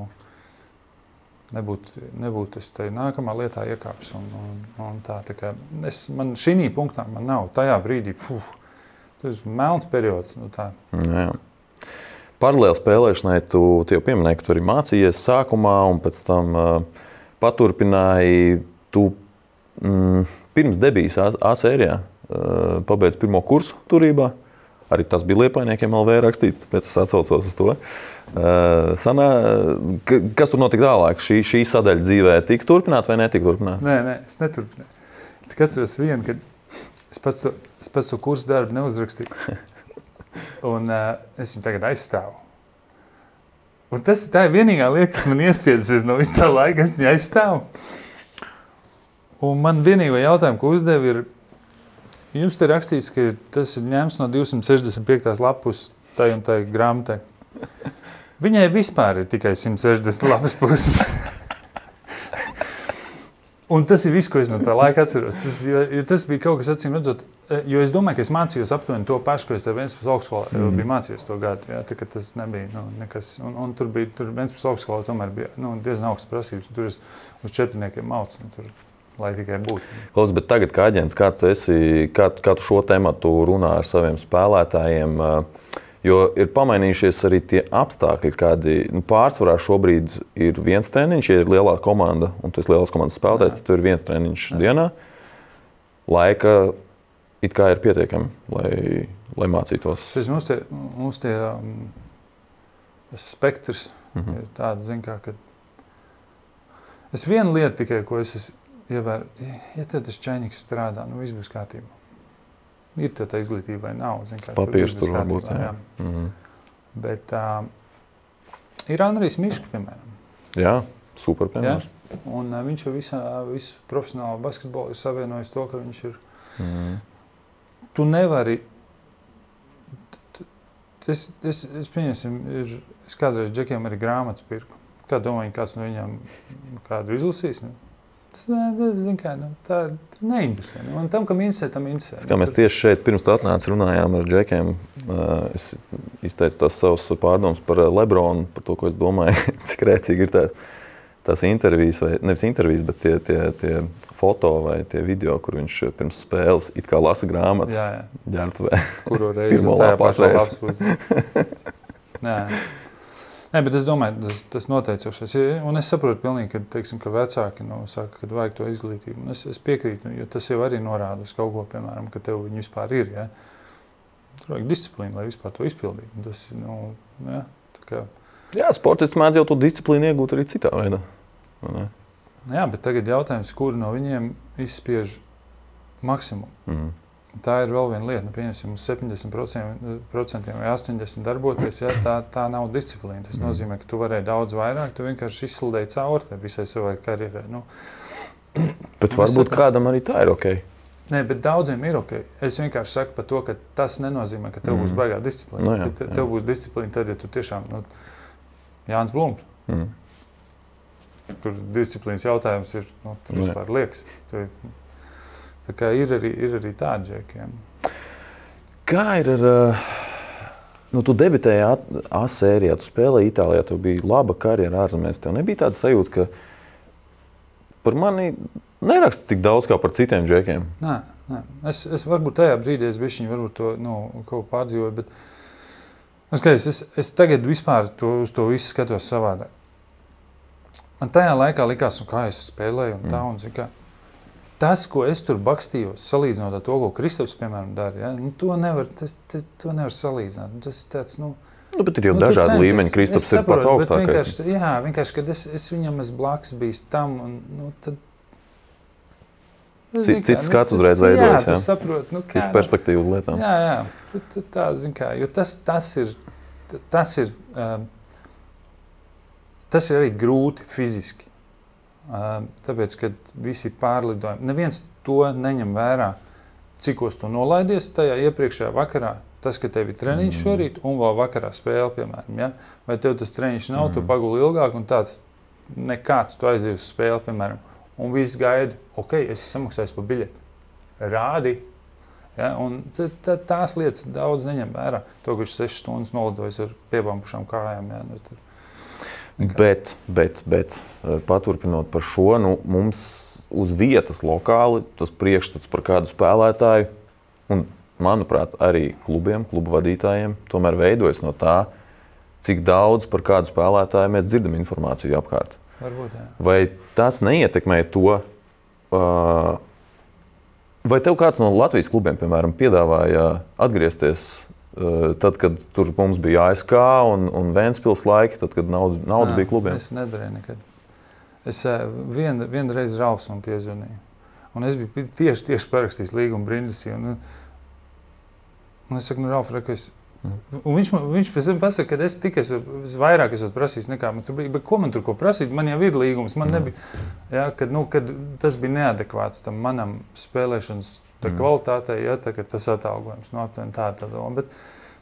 nebūtu es te nākamā lietā iekāpis un tā kā man šī punktā man nav, tajā brīdī, tas ir melns periods, tā. Jā. Paralēli spēlēšanai tu jau pieminēji, ka tu arī mācījies sākumā un pēc tam paturpināji. Tu pirms debijas A-sērijā pabeidz pirmo kursu turībā. Arī tas bija Liepājniekiem LV rakstīts, tāpēc es atcaucos uz to. Kas tur notika tālāk? Šī sadaļa dzīvē tika turpināt vai netika turpināt? Nē, es neturpināju. Es atceros vienu, kad es pats to kursu darbu neuzrakstīju. Un es viņu tagad aizstāvu. Un tā ir vienīgā lieta, kas man iespiedzis no visu tā laika, es viņu aizstāvu. Un man vienīgo jautājumu, ko uzdevi, ir, jums te rakstīts, ka tas ir ņemts no 265. lapus tai un tai grāmatai. Viņai vispār ir tikai 160 lapas puses. Un tas ir viss, ko es no tā laika atceros. Tas bija kaut kas acīm redzot, jo es domāju, ka es mācījos aptuveni to pašu, ko es ar Ventspils augstskolā biju mācījies to gadu. Jā, tā, tas nebija nekas. Un tur Ventspils augstskolā tomēr bija diezgan augsts prasības. Tur es uz 4 maucu, lai tikai būtu. Klaus, bet tagad, kā aģents, kā tu šo tematu runā ar saviem spēlētājiem? Jo ir pamainījušies arī tie apstākļi, kādi pārsvarā šobrīd ir viens treniņš, ja ir lielā komanda un tu esi lielās komandas spēlētājs, tad tu ir viens treniņš dienā. Laika it kā ir pietiekami, lai mācītos. Mums tie spektrs ir tāds, ka es vienu lietu tikai, ko es ievēru, ja tev tas čainiks strādā, viss būs kārtībā. Ir tā izglītība vai nav. Papīrs tur varbūt, jā. Bet ir Andrijs Mišks, piemēram. Jā, super piemērs. Un viņš jau visu profesionālu basketbolu ir savienojis to, ka viņš ir... Tu nevari... Es pieņemsim, es kādreiz džekiem arī grāmatas pirku. Kā domāju, kāds no viņām kādu izlasīs? Tas tā neinteresē. Un tam, kam interesē, tam interesē. Kā mēs tieši šeit pirms tu atnāci runājām ar džekiem, es izteicu tās savas pārdomas par Lebronu, par to, ko es domāju, cik rēcīgi ir tās intervijas, vai nevis intervijas, bet tie foto vai tie video, kur viņš pirms spēles it kā lasa grāmatu ģērbtuvē. Kuro reizi tajā pašā lapspūs. Nē, bet es domāju, tas noteicošais. Un es saprotu pilnīgi, ka, teiksim, ka vecāki saka, ka vajag to izglītību. Un es piekrītu, jo tas jau arī norāda uz kaut ko, piemēram, ka tev viņi vispār ir. Ja? Tur vajag disciplīnu, lai vispār to izpildītu. Tas, tā kā... Jā, sportists mēdz jau to disciplīnu iegūt arī citā veidā. Jā, bet tagad jautājums, kuri no viņiem izspiež maksimumu. Tā ir vēl viena lieta, pieņemsim, uz 70% vai 80% darboties, tā nav disciplīna. Tas nozīmē, ka tu varēji daudz vairāk, tu vienkārši izsludēji cauri visai savai karjerai. Bet varbūt kādam arī tā ir ok. Nē, bet daudziem ir ok. Es vienkārši saku par to, ka tas nenozīmē, ka tev būs baigā disciplīna. Tev būs disciplīna tad, ja tu tiešām, Jānis Blums. Tur disciplīnas jautājums ir, tur vispār liekas. Tā kā ir arī tādi džeki. Kā ir ar... tu debitēji A-sērijā, tu spēlēji Itālijā, tev bija laba karjera ārzemēs. Tev nebija tāda sajūta, ka par mani neraksta tik daudz kā par citiem džekiem? Nē. Es varbūt tajā brīdī bišķiņi varbūt to kaut pārdzīvoju, bet es tagad vispār uz to visu skatos savādāk. Man tajā laikā likās, kā es spēlēju un tā un zin kā. Tas, ko es tur bakstījos, salīdzinot ar to, ko Kristaps, piemēram, dara, to nevar salīdzināt. Tas tāds, bet ir jau dažādi līmeņi. Kristaps ir pats augstākais. Vienkārši, kad es viņam blakus bijis tam, un tad... Cits skats uzreiz veidojas, jā? Tu saproti, Cita perspektīva uz lietām. Jā. Tā, zin kā, jo tas ir arī grūti fiziski. Tāpēc, kad visi pārlidojumi, neviens to neņem vērā, cikos tu nolaidies tajā iepriekšējā vakarā, tas, ka tev ir treniņš šorīt un vēl vakarā spēle, piemēram, ja? Vai tev tas treniņš nav, tu paguli ilgāk un tāds nekāds tu aizies uz spēli, piemēram, un viss gaida, ok, es samaksāju par biļeti. Rādi. Ja, un tās lietas daudz neņem vērā. To, ka viņš 6 stundas nolidojas ar piebambušām kājām. Ja, nu, Bet paturpinot par šo, nu, mums uz vietas lokāli tas priekšstats par kādu spēlētāju, un, manuprāt, arī klubiem, klubu vadītājiem tomēr veidojas no tā, cik daudz par kādu spēlētāju mēs dzirdam informāciju apkārt. Varbūt, jā. Vai tas neietekmē to, vai tev kāds no Latvijas klubiem, piemēram, piedāvāja atgriezties tad, kad tur mums bija ASK un Ventspils laiki, tad, kad nauda bija klubiem? Es nedarīju nekad. Es vienu reizi Ralfs man piezvanīja. Un es biju tieši parakstījis līgumu Brindisī. Un es saku, Ralf, un viņš pēc tam pasaka, ka es vairāk esmu prasījis nekā man tur bija. Bet ko man tur ko prasīt? Man jau ir līgums. Man nebija, ja, kad tas bija neadekvāts tam manam spēlēšanas kvalitātei, ja, kad tas atalgojums. No aptuveni tā doma. Bet,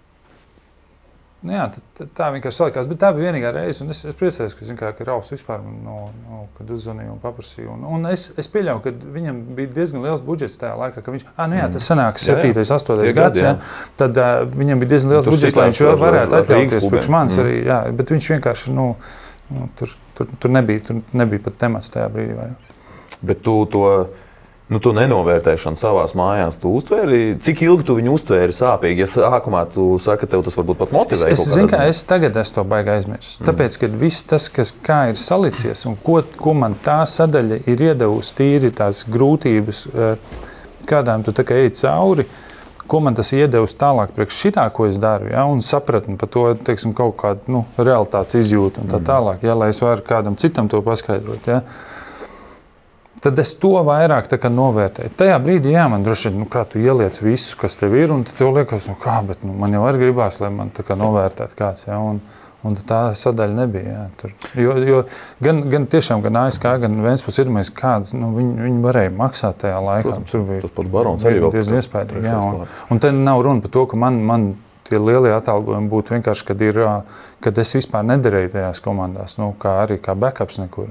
jā, tā vienkārši salikās. Bet tā bija vienīgā reize. Un es priecājos, ka Ralfs vispār kad uzzvanīja un paprasīja. Un es pieļauju, ka viņam bija diezgan liels budžets tajā laikā, ka viņš, tas sanāk 7. 8. gads, ja, tad viņam bija diezgan liels budžets, lai viņš vēl varētu atļauties priekš manis arī. Jā, bet viņš vienkārši, tur nebija pat temats tajā brīdī. Vai? Bet tu nenovērtēšanu savās mājās, tu uztvēri, cik ilgi tu viņu uztvēri sāpīgi? Ja sākumā tu saki, tev tas varbūt pat motivē? Es tagad to baigi aizmirstu. Tāpēc, ka viss tas, kā ir salicies un ko man tā sadaļa ir iedevusi tīri tās grūtības, kādām tu tā kā ej cauri, ko man tas iedevusi tālāk priekš šitā, ko es daru, ja, un sapratni par to, teiksim, kaut kādu realitātes izjūtu un tā tālāk, ja, lai es varu kādam citam to paskaidrot. Ja. Tad es to vairāk novērtēju. Tajā brīdī, jā, man droši vien, kā tu ieliec visu, kas tev ir, un tev liekas, bet man jau arī gribās, lai man novērtētu kāds, jā, un tā sadaļa nebija, jā, tur. Jo gan tiešām, gan ASK, gan Ventspils iedomājas kāds, viņi varēja maksāt tajā laikā. Protams, tur bija tas pats Barons arī vēl. Diezgan iespējīgi, jā, un te nav runa par to, ka man tie lielie atalgojumi būtu vienkārši, kad es vispār nederēju tajās komandās, kā backups nekur.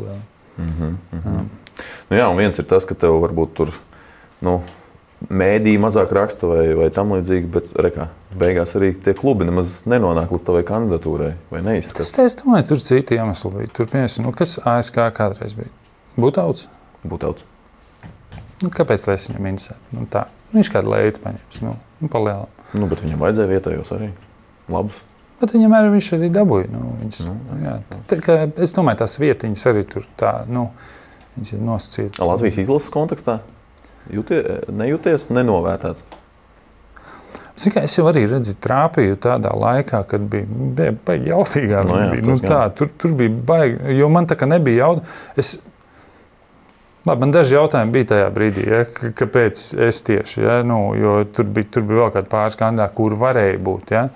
Jā, un viens ir tas, ka tev varbūt tur mēdī mazāk raksta vai tam līdzīgi, bet beigās arī tie klubi nemaz nenonāk līdz tavai kandidatūrai, vai neizskatās? Es domāju, tur citi iemesli bija. Tur, piemēram, kas ASK kādreiz bija? Būtauts? Būtauts. Kāpēc lai es viņam interesētu? Tā. Viņš kādu leitu paņems, palielam. Bet viņam vajadzēja vietējos arī labus. Bet viņam arī viņš arī dabūja. Es domāju, tās vietiņas arī tur tā, viņas ir nosacītas. Latvijas izlases kontekstā nejūties nenovērtēts? Es jau arī trāpīju tādā laikā, kad bija baigi jautīgā. Tur bija baigi, jo man tā kā nebija jautājumi. Man daži jautājumi bija tajā brīdī, ja, kāpēc es tieši, ja, jo tur bija vēl kādi pāris kandidāti, kur varēja būt. Ja.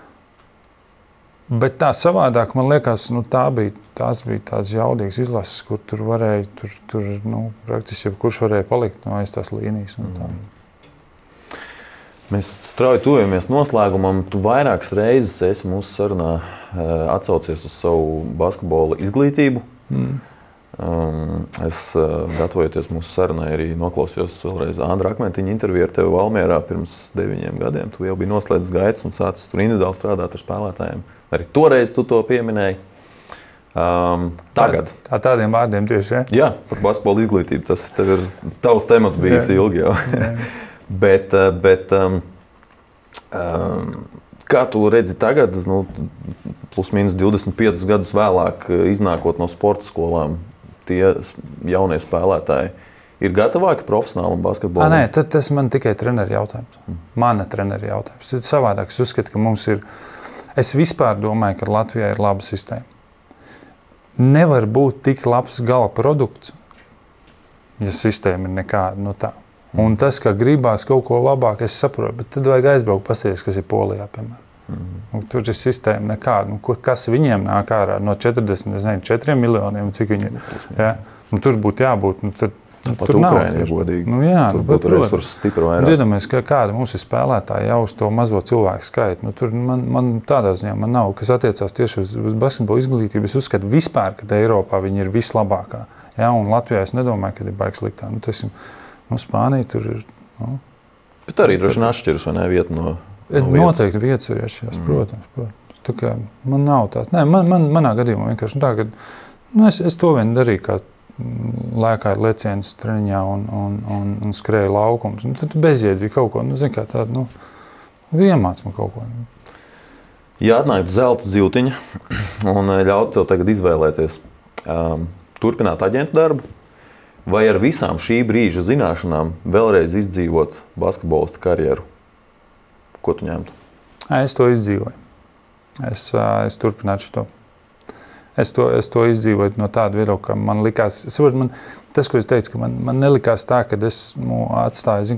Bet tā savādāk, man liekas, tās bija tās jaudīgas izlases, kur tur varēja, praktiski jebkurš varēja palikt no aiz tās līnijas. Mēs strauji tuvojamies noslēgumam. Tu vairākas reizes esi mūsu sarunā atsaucies uz savu basketbola izglītību. Es, gatavojoties mūsu sarunai, arī noklausījos vēlreiz Andra Akmentiņa interviju ar tevi Valmierā pirms 9 gadiem. Tu jau biji noslēdzis gaitas un sācis tur individuāli strādāt ar spēlētājiem. Arī toreiz tu to pieminēji. Tagad. Tādiem vārdiem tieši, ja? Jā, par basketbola izglītību. Tas tev ir tavs temats bijis ilgi jau. Bet kā tu redzi tagad, plus mīnus 25 gadus vēlāk, iznākot no sporta skolām, tie jaunie spēlētāji ir gatavāki profesionālam basketbolam? Nē, tas man tikai treneri jautājums. Mana treneri jautājums. Ir savādāk. Es uzskatu, ka mums ir... Es vispār domāju, ka Latvijā ir laba sistēma. Nevar būt tik labs gala produkts, ja sistēma ir nekāda tā. Un tas, ka gribās kaut ko labāk, es saprotu, bet tad vajag aizbraukt pasties, kas ir Polijā, piemēram. Tur ir sistēma nekāda. Kas viņiem nāk ārā no 4 miljoniem, cik viņi ir. Ja? Tur būtu jābūt. Pat Ukraina ir godīgi. Tur būtu resursi stipri vairāk. Iedomājies, kāda mums ir spēlētāji jau uz to mazo cilvēku skaitu. Tur man tādā ziņā man nav, kas attiecās tieši uz basketbola izglītību. Es uzskatu vispār, ka Eiropā viņi ir vislabākā. Ja, un Latvijā es nedomāju, ka ir baigi sliktā. Spānija tur ir. Bet arī droši vien atšķiras, vai ne, vieta no vietas? Noteikti vietas ir atšķiras, protams. Tā kā man nav tās. Nē, manā gadījumā vienkārši tā, ka es to vien darīju, kā lēkāju lecienus treniņā un skrēju laukums. Tad bezjēdzīgi kaut ko, zin kā tādu, iemāc man kaut ko. Ja atnāktu zelta ziltiņa un ļautu tev tagad izvēlēties, turpināt aģenta darbu, vai ar visām šī brīža zināšanām vēlreiz izdzīvot basketbolista karjeru? Ko tu ņemtu? Es to izdzīvoju. Es turpinātu šo. Es to izdzīvoju no tāda viedokļa, ka man likās, tas, ko es teicu, ka man nelikās tā, ka esmu atstājis,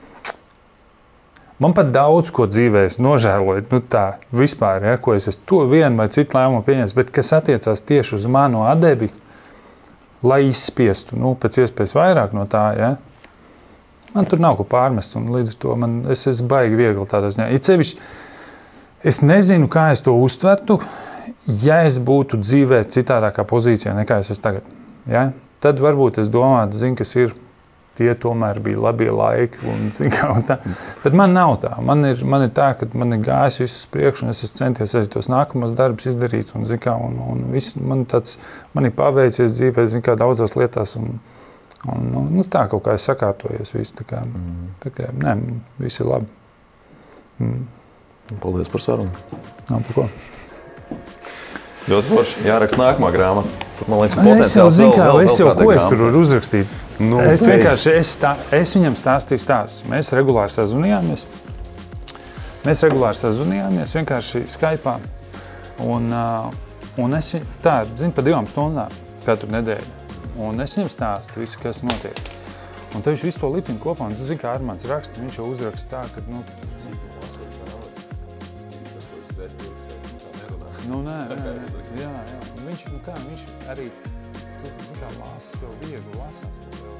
man pat daudz ko dzīvē es nožēloju, tā vispār, ja, ko es to vienu vai citu lēmumu pieņēmu, bet kas attiecās tieši uz manu adebi, lai izspiestu, pēc iespējas vairāk no tā, ja, man tur nav ko pārmest, un līdz ar to es esmu baigi viegli tādā ziņā. It sevišķi, es nezinu, kā es to uztvertu, ja es būtu dzīvē citādākā pozīcijā nekā es esmu tagad. Ja? Tad varbūt es domātu, kas ir, tie tomēr bija labie laiki, un tā. Bet man nav tā. Man ir tā, ka man ir gājis viss uz priekšu, un es esmu centies arī tos nākamos darbus izdarīt, un viss man ir paveicies dzīvē, daudzās lietās, un tā kaut kā es sakārtojos viss. Tā kā, nē, viss ir labi. Paldies par sarunu. Nav par ko. Ļoti forši. Jāraksta nākamā grāmata. Tur, man liekas, ko es tur varu uzrakstīt? Es vienkārši, es viņam stāstīju stāstus. Mēs regulāri sazvanījāmies. Vienkārši Skype'ā. Un es pa 2 stundām katru nedēļu. Un es viņam stāstu visu, kas notiek. Un tad viņš visu to lipina kopā. Un tu zini, kā Armands raksta, viņš jau uzraksta tā, ka, nē. Jā. Viņš arī, lāsas jau viegli lasās.